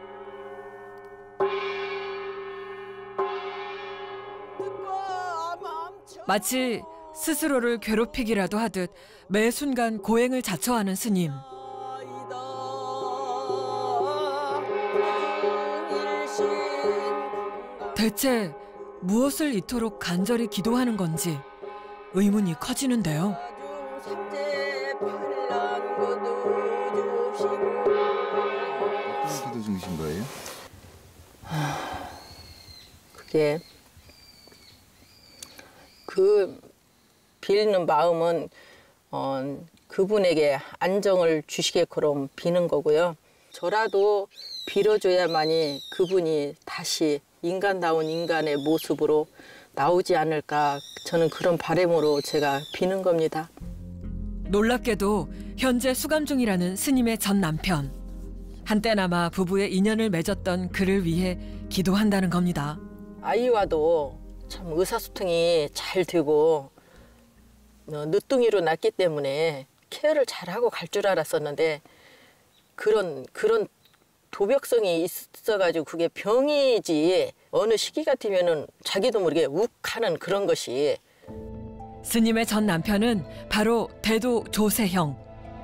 마치 스스로를 괴롭히기라도 하듯 매 순간 고행을 자처하는 스님. 대체 무엇을 이토록 간절히 기도하는 건지 의문이 커지는데요. 어떤 기도 중이신 거예요? 그게 그 빌는 마음은 그분에게 안정을 주시게끔 비는 거고요. 저라도 빌어줘야만이 그분이 다시 인간다운 인간의 모습으로 나오지 않을까, 저는 그런 바람으로 제가 비는 겁니다. 놀랍게도 현재 수감 중이라는 스님의 전 남편. 한때나마 부부의 인연을 맺었던 그를 위해 기도한다는 겁니다. 아이와도 참 의사소통이 잘 되고 늦둥이로 낳기 때문에 케어를 잘하고 갈 줄 알았었는데 그런 도벽성이 있어가지고 그게 병이지 어느 시기 같으면은 자기도 모르게 욱 하는 그런 것이. 스님의 전 남편은 바로 대도 조세형.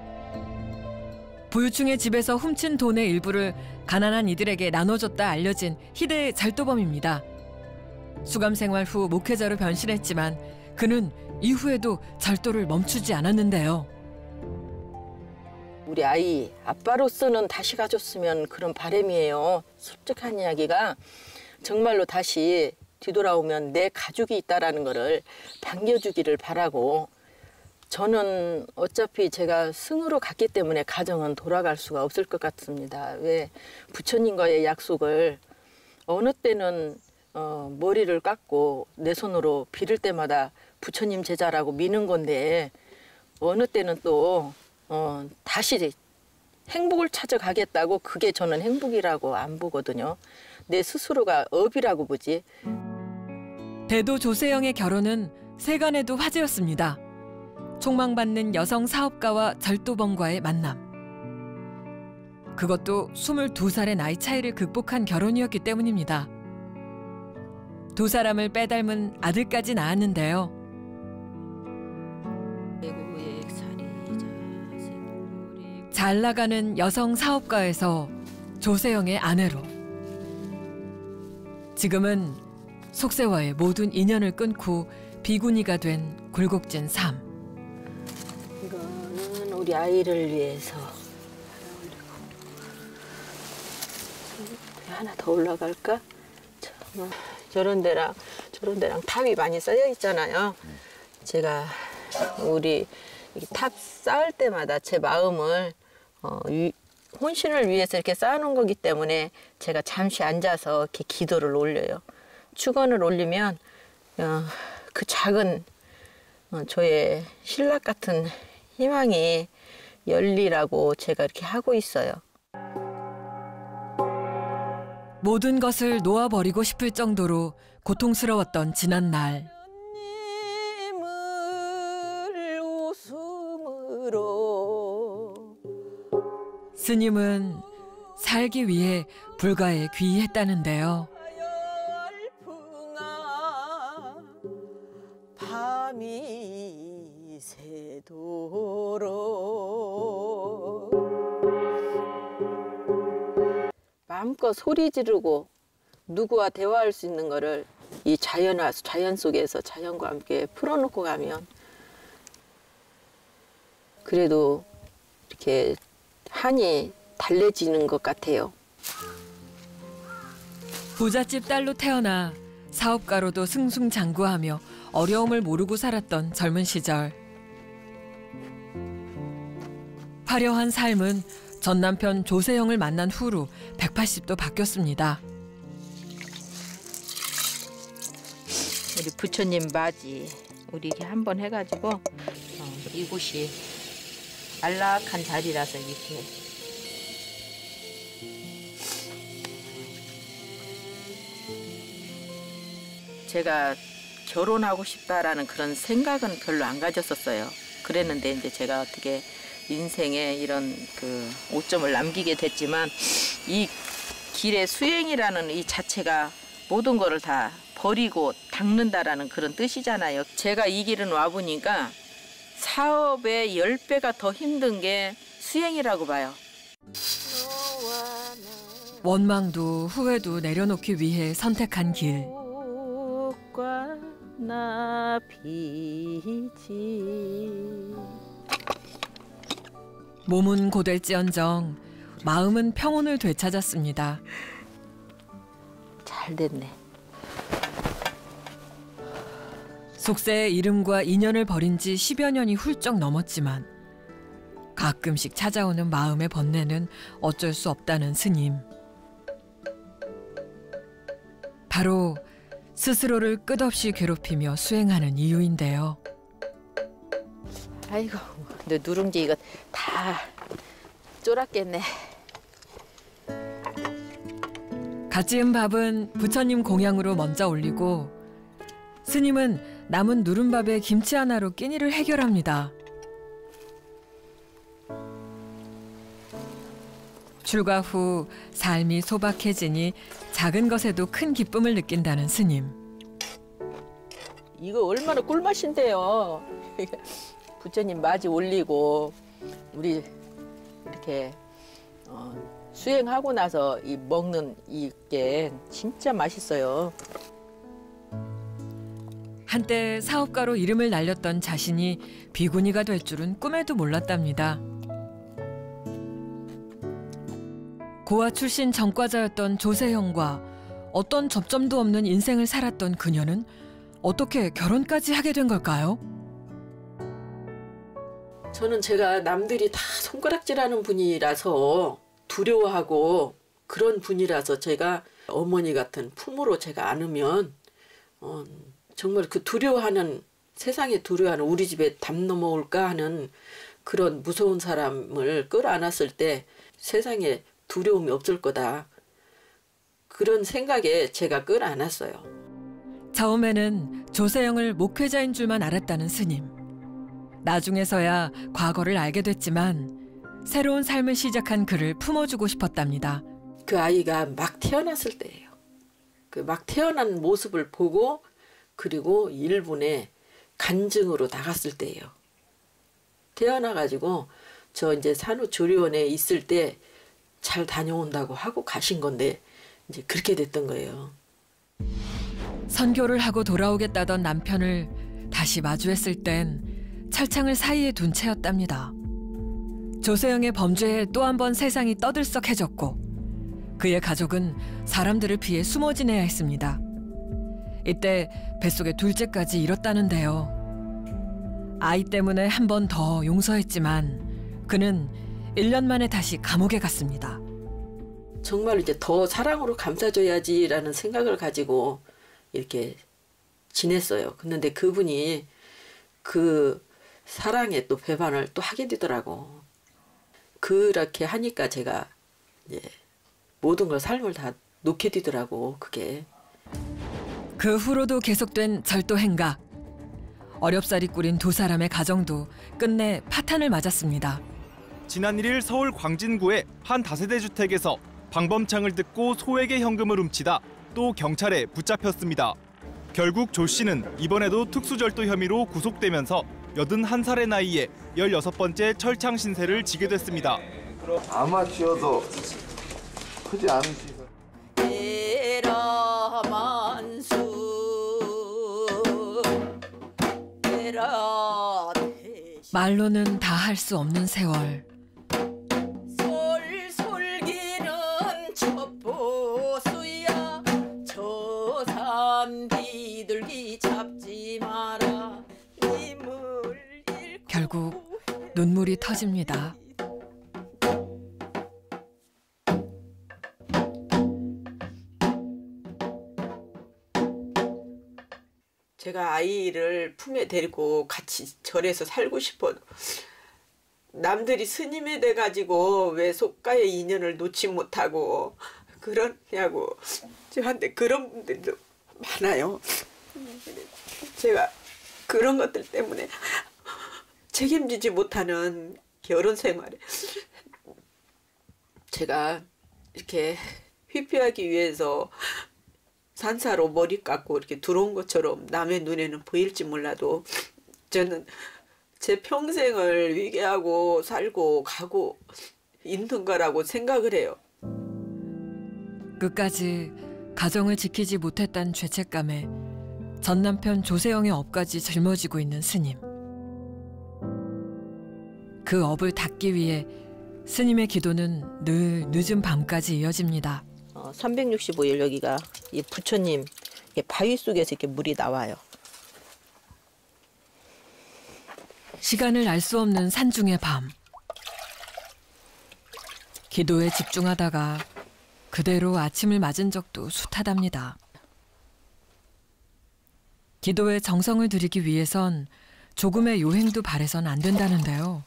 부유층의 집에서 훔친 돈의 일부를 가난한 이들에게 나눠줬다 알려진 희대의 절도범입니다. 수감 생활 후 목회자로 변신했지만 그는 이후에도 절도를 멈추지 않았는데요. 우리 아이 아빠로서는 다시 가졌으면 그런 바람이에요. 솔직한 이야기가 정말로 다시 뒤돌아오면 내 가족이 있다라는 거를 반겨주기를 바라고, 저는 어차피 제가 승으로 갔기 때문에 가정은 돌아갈 수가 없을 것 같습니다. 왜 부처님과의 약속을 어느 때는 머리를 깎고 내 손으로 빌을 때마다 부처님 제자라고 미는 건데 어느 때는 또 다시 행복을 찾아가겠다고, 그게 저는 행복이라고 안 보거든요. 내 스스로가 업이라고 보지. 대도 조세영의 결혼은 세간에도 화제였습니다. 촉망받는 여성 사업가와 절도범과의 만남. 그것도 22살의 나이 차이를 극복한 결혼이었기 때문입니다. 두 사람을 빼닮은 아들까지 낳았는데요. 잘 나가는 여성 사업가에서 조세영의 아내로. 지금은 속세와의 모든 인연을 끊고 비구니가 된 굴곡진 삶. 이거는 우리 아이를 위해서 하나 더 올라갈까? 저런 데랑 탑이 많이 쌓여 있잖아요. 제가 우리 탑 쌓을 때마다 제 마음을 혼신을 위해서 이렇게 쌓아놓은 거기 때문에 제가 잠시 앉아서 이렇게 기도를 올려요. 축원을 올리면 그 작은 저의 신락 같은 희망이 열리라고 제가 이렇게 하고 있어요. 모든 것을 놓아버리고 싶을 정도로 고통스러웠던 지난 날. 스님은 살기 위해 불가에 귀의했다는데요. 밤이 새도록 마음껏 소리 지르고 누구와 대화할 수 있는 거를 이 자연 속에서 자연과 함께 풀어놓고 가면 그래도 이렇게 한이 달래지는 것 같아요. 부잣집 딸로 태어나 사업가로도 승승장구하며 어려움을 모르고 살았던 젊은 시절. 화려한 삶은 전 남편 조세형을 만난 후로 180도 바뀌었습니다. 우리 부처님 맞이 우리 이렇게 한번 해가지고 이곳이 안락한 자리라서 이렇게 제가 결혼하고 싶다라는 그런 생각은 별로 안 가졌었어요. 그랬는데 이제 제가 어떻게 인생에 이런 그 오점을 남기게 됐지만 이 길의 수행이라는 이 자체가 모든 거를 다 버리고 닦는다라는 그런 뜻이잖아요. 제가 이 길은 와보니까 사업의 10배가 더 힘든 게 수행이라고 봐요. 원망도 후회도 내려놓기 위해 선택한 길. 몸은 고될지언정 마음은 평온을 되찾았습니다. 잘 됐네. 속세의 이름과 인연을 버린 지 10여 년이 훌쩍 넘었지만 가끔씩 찾아오는 마음의 번뇌는 어쩔 수 없다는 스님. 바로 스스로를 끝없이 괴롭히며 수행하는 이유인데요. 아이고, 너 누룽지 이거 다 쫄았겠네. 갓 지은 밥은 부처님 공양으로 먼저 올리고 스님은 남은 누른밥에 김치 하나로 끼니를 해결합니다. 출가 후 삶이 소박해지니 작은 것에도 큰 기쁨을 느낀다는 스님. 이거 얼마나 꿀맛인데요. 부처님 맞이 올리고 우리 이렇게 수행하고 나서 이 먹는 이게 진짜 맛있어요. 한때 사업가로 이름을 날렸던 자신이 비구니가 될 줄은 꿈에도 몰랐답니다. 고아 출신 전과자였던 조세형과 어떤 접점도 없는 인생을 살았던 그녀는 어떻게 결혼까지 하게 된 걸까요? 저는 제가 남들이 다 손가락질하는 분이라서 두려워하고 그런 분이라서 제가 어머니 같은 품으로 제가 안으면 정말 그 두려워하는 세상에 두려워하는 우리 집에 담 넘어올까 하는 그런 무서운 사람을 끌어안았을 때 세상에 두려움이 없을 거다. 그런 생각에 제가 끌어안았어요. 처음에는 조세형을 목회자인 줄만 알았다는 스님. 나중에서야 과거를 알게 됐지만 새로운 삶을 시작한 그를 품어주고 싶었답니다. 그 아이가 막 태어났을 때예요. 그 막 태어난 모습을 보고 그리고 일본에 간증으로 나갔을 때예요. 태어나가지고 저 이제 산후조리원에 있을 때 잘 다녀온다고 하고 가신 건데 이제 그렇게 됐던 거예요. 선교를 하고 돌아오겠다던 남편을 다시 마주했을 땐 철창을 사이에 둔 채였답니다. 조세형의 범죄에 또 한 번 세상이 떠들썩해졌고 그의 가족은 사람들을 피해 숨어 지내야 했습니다. 이때 뱃속에 둘째까지 잃었다는데요. 아이 때문에 한 번 더 용서했지만 그는 1년 만에 다시 감옥에 갔습니다. 정말 이제 더 사랑으로 감싸줘야지라는 생각을 가지고 이렇게 지냈어요. 그런데 그분이 그 사랑에 또 배반을 또 하게 되더라고. 그렇게 하니까 제가 이제 모든 걸 삶을 다 놓게 되더라고, 그게. 그 후로도 계속된 절도 행각. 어렵사리 꾸린 두 사람의 가정도 끝내 파탄을 맞았습니다. 지난 1일 서울 광진구의 한 다세대 주택에서 방범창을 듣고 소액의 현금을 훔치다 또 경찰에 붙잡혔습니다. 결국 조 씨는 이번에도 특수절도 혐의로 구속되면서 81살의 나이에 16번째 철창 신세를 지게 됐습니다. 아마추어도 크지 않은 시설. 말로는 다 할 수 없는 세월. 솔솔기는 첩보수야 저 산 비둘기 잡지 마라. 결국 눈물이 터집니다. 제가 아이를 품에 데리고 같이 절에서 살고 싶어도 남들이 스님이 돼가지고 왜 속가의 인연을 놓지 못하고 그러냐고 저한테 그런 분들도 많아요. 제가 그런 것들 때문에 책임지지 못하는 결혼 생활에 제가 이렇게 회피하기 위해서 산사로 머리 깎고 이렇게 들어온 것처럼 남의 눈에는 보일지 몰라도 저는 제 평생을 위계하고 살고 가고 있는 거라고 생각을 해요. 끝까지 가정을 지키지 못했다는 죄책감에 전 남편 조세영의 업까지 짊어지고 있는 스님. 그 업을 닦기 위해 스님의 기도는 늘 늦은 밤까지 이어집니다. 365일 여기가 이 부처님 바위 속에서 이렇게 물이 나와요. 시간을 알 수 없는 산중의 밤. 기도에 집중하다가 그대로 아침을 맞은 적도 숱하답니다. 기도에 정성을 들이기 위해선 조금의 요행도 바래선 안 된다는데요.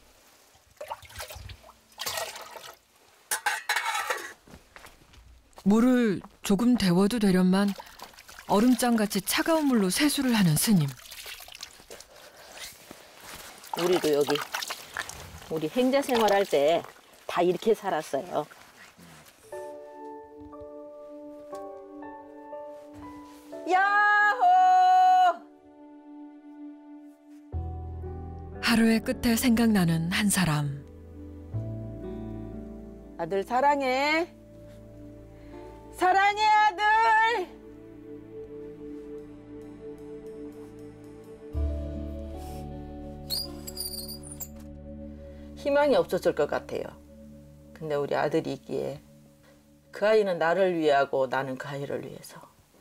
물을 조금 데워도 되련만 얼음장같이 차가운 물로 세수를 하는 스님. 우리도 여기 우리 행자 생활할 때 다 이렇게 살았어요. 야호! 하루의 끝에 생각나는 한 사람. 아들 사랑해. 사랑해 아들. 희망이 없었을 것 같아요. 근데 우리 아들이 있기에 그 아이는 나를 위하고 나는 그 아이를 위해서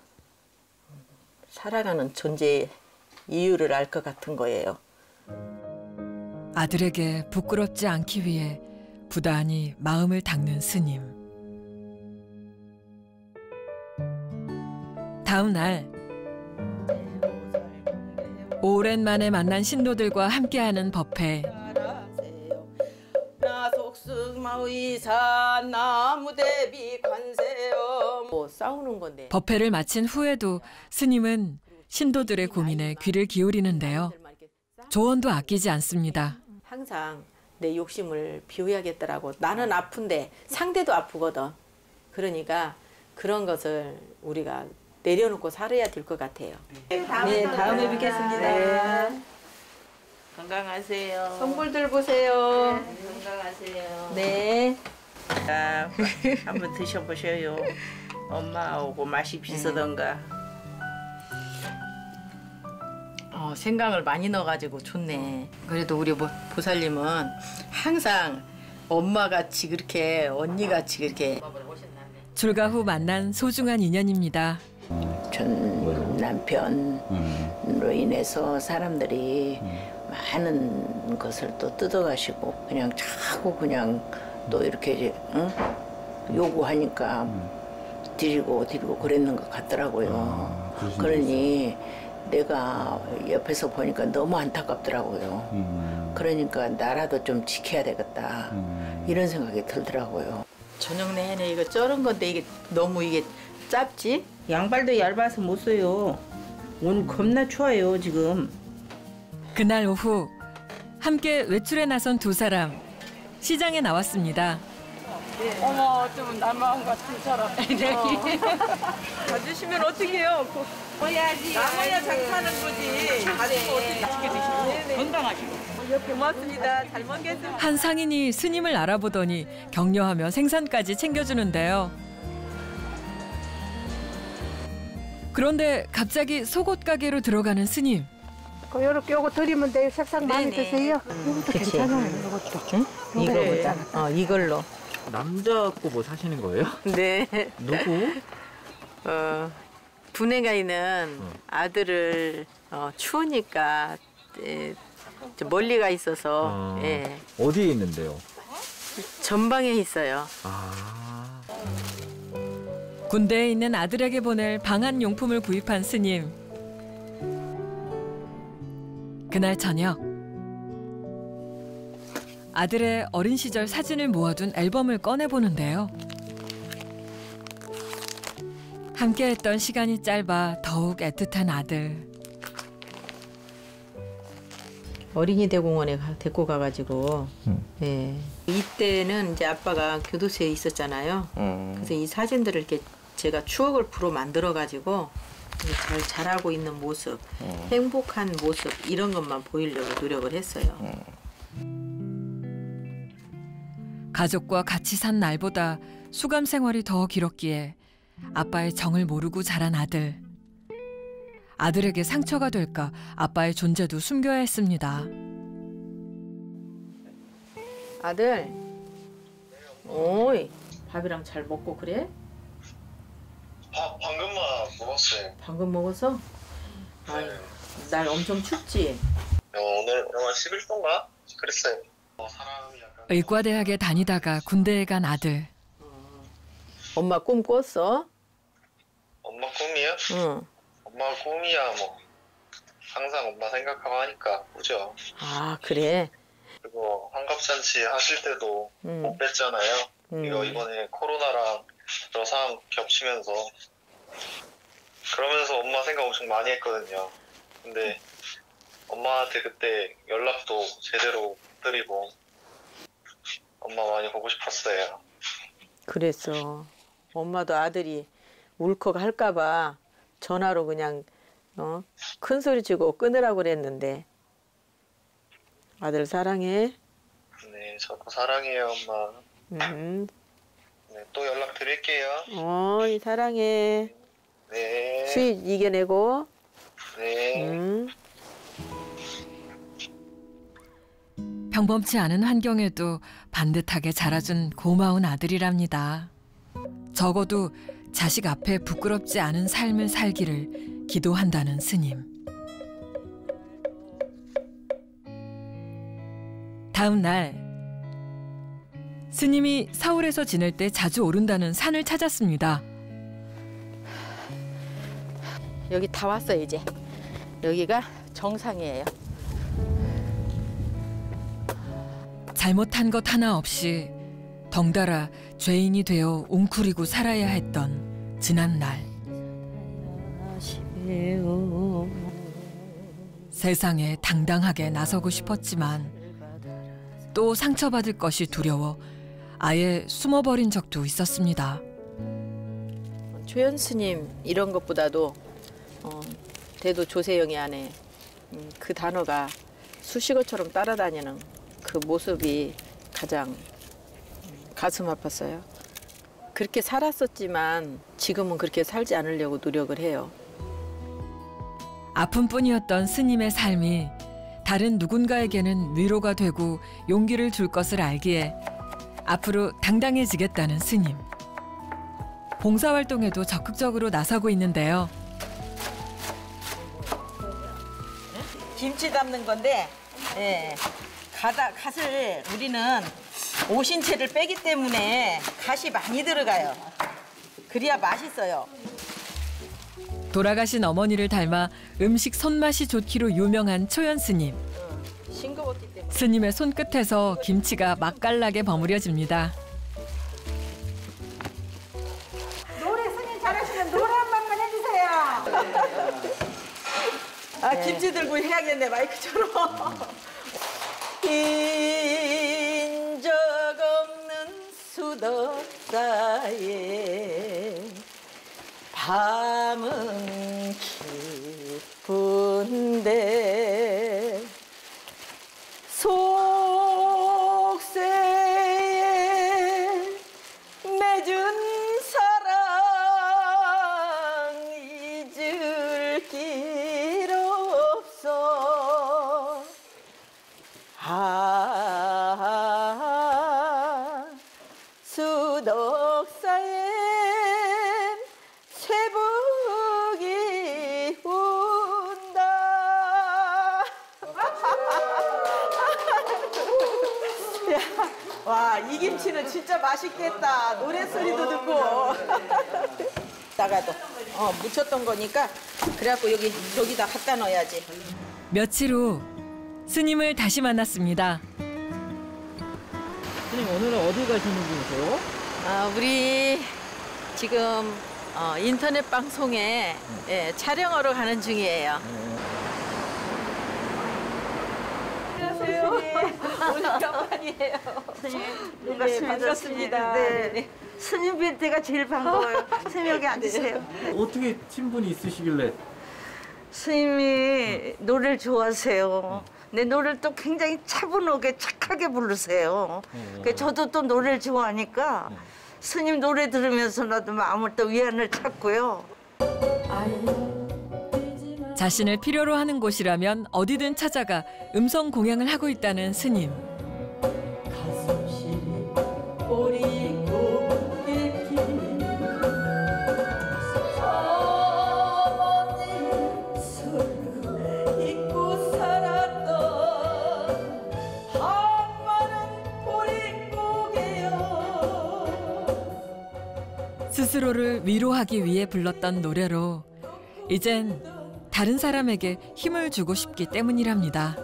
살아가는 존재의 이유를 알 것 같은 거예요. 아들에게 부끄럽지 않기 위해 부단히 마음을 닦는 스님. 다음 날 오랜만에 만난 신도들과 함께하는 법회. 나 속승마의산 나무대비 관세음. 뭐 싸우는 건데. 법회를 마친 후에도 스님은 신도들의 고민에 귀를 기울이는데요. 조언도 아끼지 않습니다. 항상 내 욕심을 비워야겠더라고. 나는 아픈데 상대도 아프거든. 그러니까 그런 것을 우리가 내려놓고 살아야 될 것 같아요. 네, 다음에 뵙겠습니다. 네. 건강하세요. 선물들 보세요. 네, 건강하세요. 네. 자, 한번 드셔보셔요. 엄마하고 맛이 비슷한가. 생강을 많이 넣어가지고 좋네. 그래도 우리 보살님은 항상 엄마같이 그렇게 언니같이 그렇게. 출가 후 만난 소중한 인연입니다. 전 남편으로 인해서 사람들이 많은 것을 또 뜯어가시고 그냥 자꾸 그냥 또 이렇게 요구하니까 드리고 그랬는 것 같더라고요. 그러니 내가 옆에서 보니까 너무 안타깝더라고요. 그러니까 나라도 좀 지켜야 되겠다 이런 생각이 들더라고요. 저녁 내내 이거 쩔은 건데 이게 너무 이게 짧지? 양발도 얇아서 못 써요. 오늘 겁나 추워요 지금. 그날 오후 함께 외출에 나선 두 사람. 시장에 나왔습니다. 어머 좀 남아온 같은 사람. 가주시면 어떡해요? 해야지. 남아야 장사하는 거지. 가지고 어떻게 맛있게 드시고 건강하시고. 고맙습니다. 잘 먹겠습니다. 한 상인이 스님을 알아보더니 격려하며 생선까지 챙겨주는데요. 그런데 갑자기 속옷 가게로 들어가는 스님. 요렇게 요거 드리면 돼요. 색상 마음에 네네. 드세요? 이것도 그치. 괜찮아요. 이것도. 이거보다. 이걸로. 남자 거 뭐 사시는 거예요? 네. 누구? 분해가이는 아들을 추우니까 저 멀리 가 있어서 예. 어디에 있는데요? 전방에 있어요. 군대에 있는 아들에게 보낼 방한 용품을 구입한 스님. 그날 저녁 아들의 어린 시절 사진을 모아둔 앨범을 꺼내보는데요. 함께했던 시간이 짧아 더욱 애틋한 아들. 어린이 대공원에 데리고 가가지고 예. 이때는 이제 아빠가 교도소에 있었잖아요. 그래서 이 사진들을 이렇게 제가 추억을 부로 만들어가지고 잘 자라고 있는 모습, 행복한 모습 이런 것만 보이려고 노력을 했어요. 가족과 같이 산 날보다 수감 생활이 더 길었기에 아빠의 정을 모르고 자란 아들. 아들에게 상처가 될까 아빠의 존재도 숨겨야 했습니다. 아들, 오이 밥이랑 잘 먹고 그래? 밥 방금만 먹었어요. 방금 먹었어? 아이, 날 엄청 춥지? 오늘 영하 11도인가? 그랬어요. 사람이 약간... 의과대학에 다니다가 군대에 간 아들. 엄마 꿈 꿨어? 엄마 꿈이요? 응. 엄마 꿈이야 뭐 항상 엄마 생각하고 하니까 꾸죠. 아 그래? 그리고 환갑잔치 하실 때도 못 뵀잖아요. 이거 이번에 코로나랑 여러 상황 겹치면서 그러면서 엄마 생각 엄청 많이 했거든요. 근데 엄마한테 그때 연락도 제대로 못 드리고 엄마 많이 보고 싶었어요. 그랬어. 엄마도 아들이 울컥 할까봐 전화로 그냥 큰 소리 치고 끊으라고 그랬는데 아들 사랑해. 네, 저도 사랑해요, 엄마. 네, 또 연락 드릴게요. 사랑해. 네. 수입 이겨내고. 네. 평범치 않은 환경에도 반듯하게 자라준 고마운 아들이랍니다. 적어도 자식 앞에 부끄럽지 않은 삶을 살기를 기도한다는 스님. 다음 날 스님이 서울에서 지낼 때 자주 오른다는 산을 찾았습니다. 여기 다 왔어요 이제. 여기가 정상이에요. 잘못한 것 하나 없이 덩달아 죄인이 되어 웅크리고 살아야 했던 지난 날. 세상에 당당하게 나서고 싶었지만 또 상처받을 것이 두려워 아예 숨어버린 적도 있었습니다. 조연 스님 이런 것보다도 대도 조세영이 안에 그 단어가 수식어처럼 따라다니는 그 모습이 가장 가슴 아팠어요. 그렇게 살았었지만 지금은 그렇게 살지 않으려고 노력을 해요. 아픔뿐이었던 스님의 삶이 다른 누군가에게는 위로가 되고 용기를 줄 것을 알기에 앞으로 당당해지겠다는 스님. 봉사활동에도 적극적으로 나서고 있는데요. 김치 담는 건데 갓을 우리는 오신채를 빼기 때문에 갓이 많이 들어가요. 그래야 맛있어요. 돌아가신 어머니를 닮아 음식 손맛이 좋기로 유명한 초연 스님. 싱거웠기 때문에. 스님의 손끝에서 김치가 맛깔나게 버무려집니다. 노래 스님 잘하시면 노래 한 번만 해주세요. 아 김치 들고 해야겠네 마이크처럼. 인 적 없는 수덕사에 밤은 깊은데 속세에 맺은 사랑 잊을 길 없어. 수덕사엔 쇠북이 와, 이 김치는 진짜 맛있겠다. 노래 소리도 듣고. 나가도 묻혔던 거니까 그래갖고 여기다 갖다 넣어야지. 며칠 후 스님을 다시 만났습니다. 스님 오늘은 어디 가시는 중이세요? 우리 지금 인터넷 방송에 촬영하러 가는 중이에요. 안녕하세요. 오래간만이에요. 스님, 반갑습니다. 네. 스님 뵐 때가 제일 반가워요. 스님 여기 앉으세요. 어떻게 친분이 있으시길래? 스님이 노래를 좋아하세요. 내 노래를 또 굉장히 차분하게 착하게 부르세요. 저도 또 노래를 좋아하니까 스님 노래 들으면서 나도 마음을 또 위안을 찾고요. 자신을 필요로 하는 곳이라면 어디든 찾아가 음성 공양을 하고 있다는 스님. 스스로를 위로하기 위해 불렀던 노래로 이젠 다른 사람에게 힘을 주고 싶기 때문이랍니다.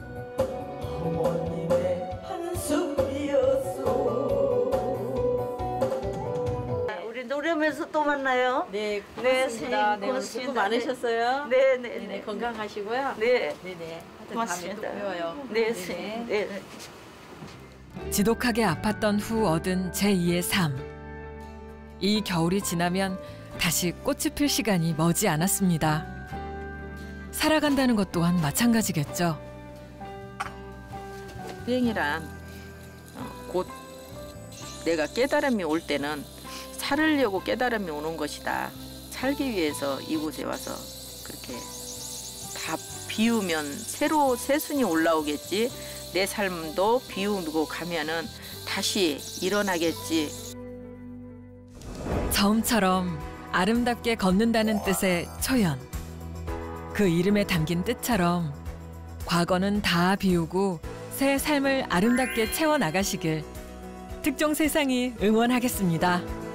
우리 노래하면서 또 만나요. 네, 고맙습니다. 네, 오늘 수고 많으셨어요. 네. 건강하시고요. 네. 고맙습니다. 다음에 또 뵈어요. 네, 스님. 네. 지독하게 아팠던 후 얻은 제2의 삶. 이 겨울이 지나면 다시 꽃이 필 시간이 머지 않았습니다. 살아간다는 것 또한 마찬가지겠죠. 유행이란 곧 내가 깨달음이 올 때는 살으려고 깨달음이 오는 것이다. 살기 위해서 이곳에 와서 그렇게 다 비우면 새로 새순이 올라오겠지. 내 삶도 비우고 가면은 다시 일어나겠지. 처음처럼 아름답게 걷는다는 뜻의 초연. 그 이름에 담긴 뜻처럼 과거는 다 비우고 새 삶을 아름답게 채워나가시길 특정 세상이 응원하겠습니다.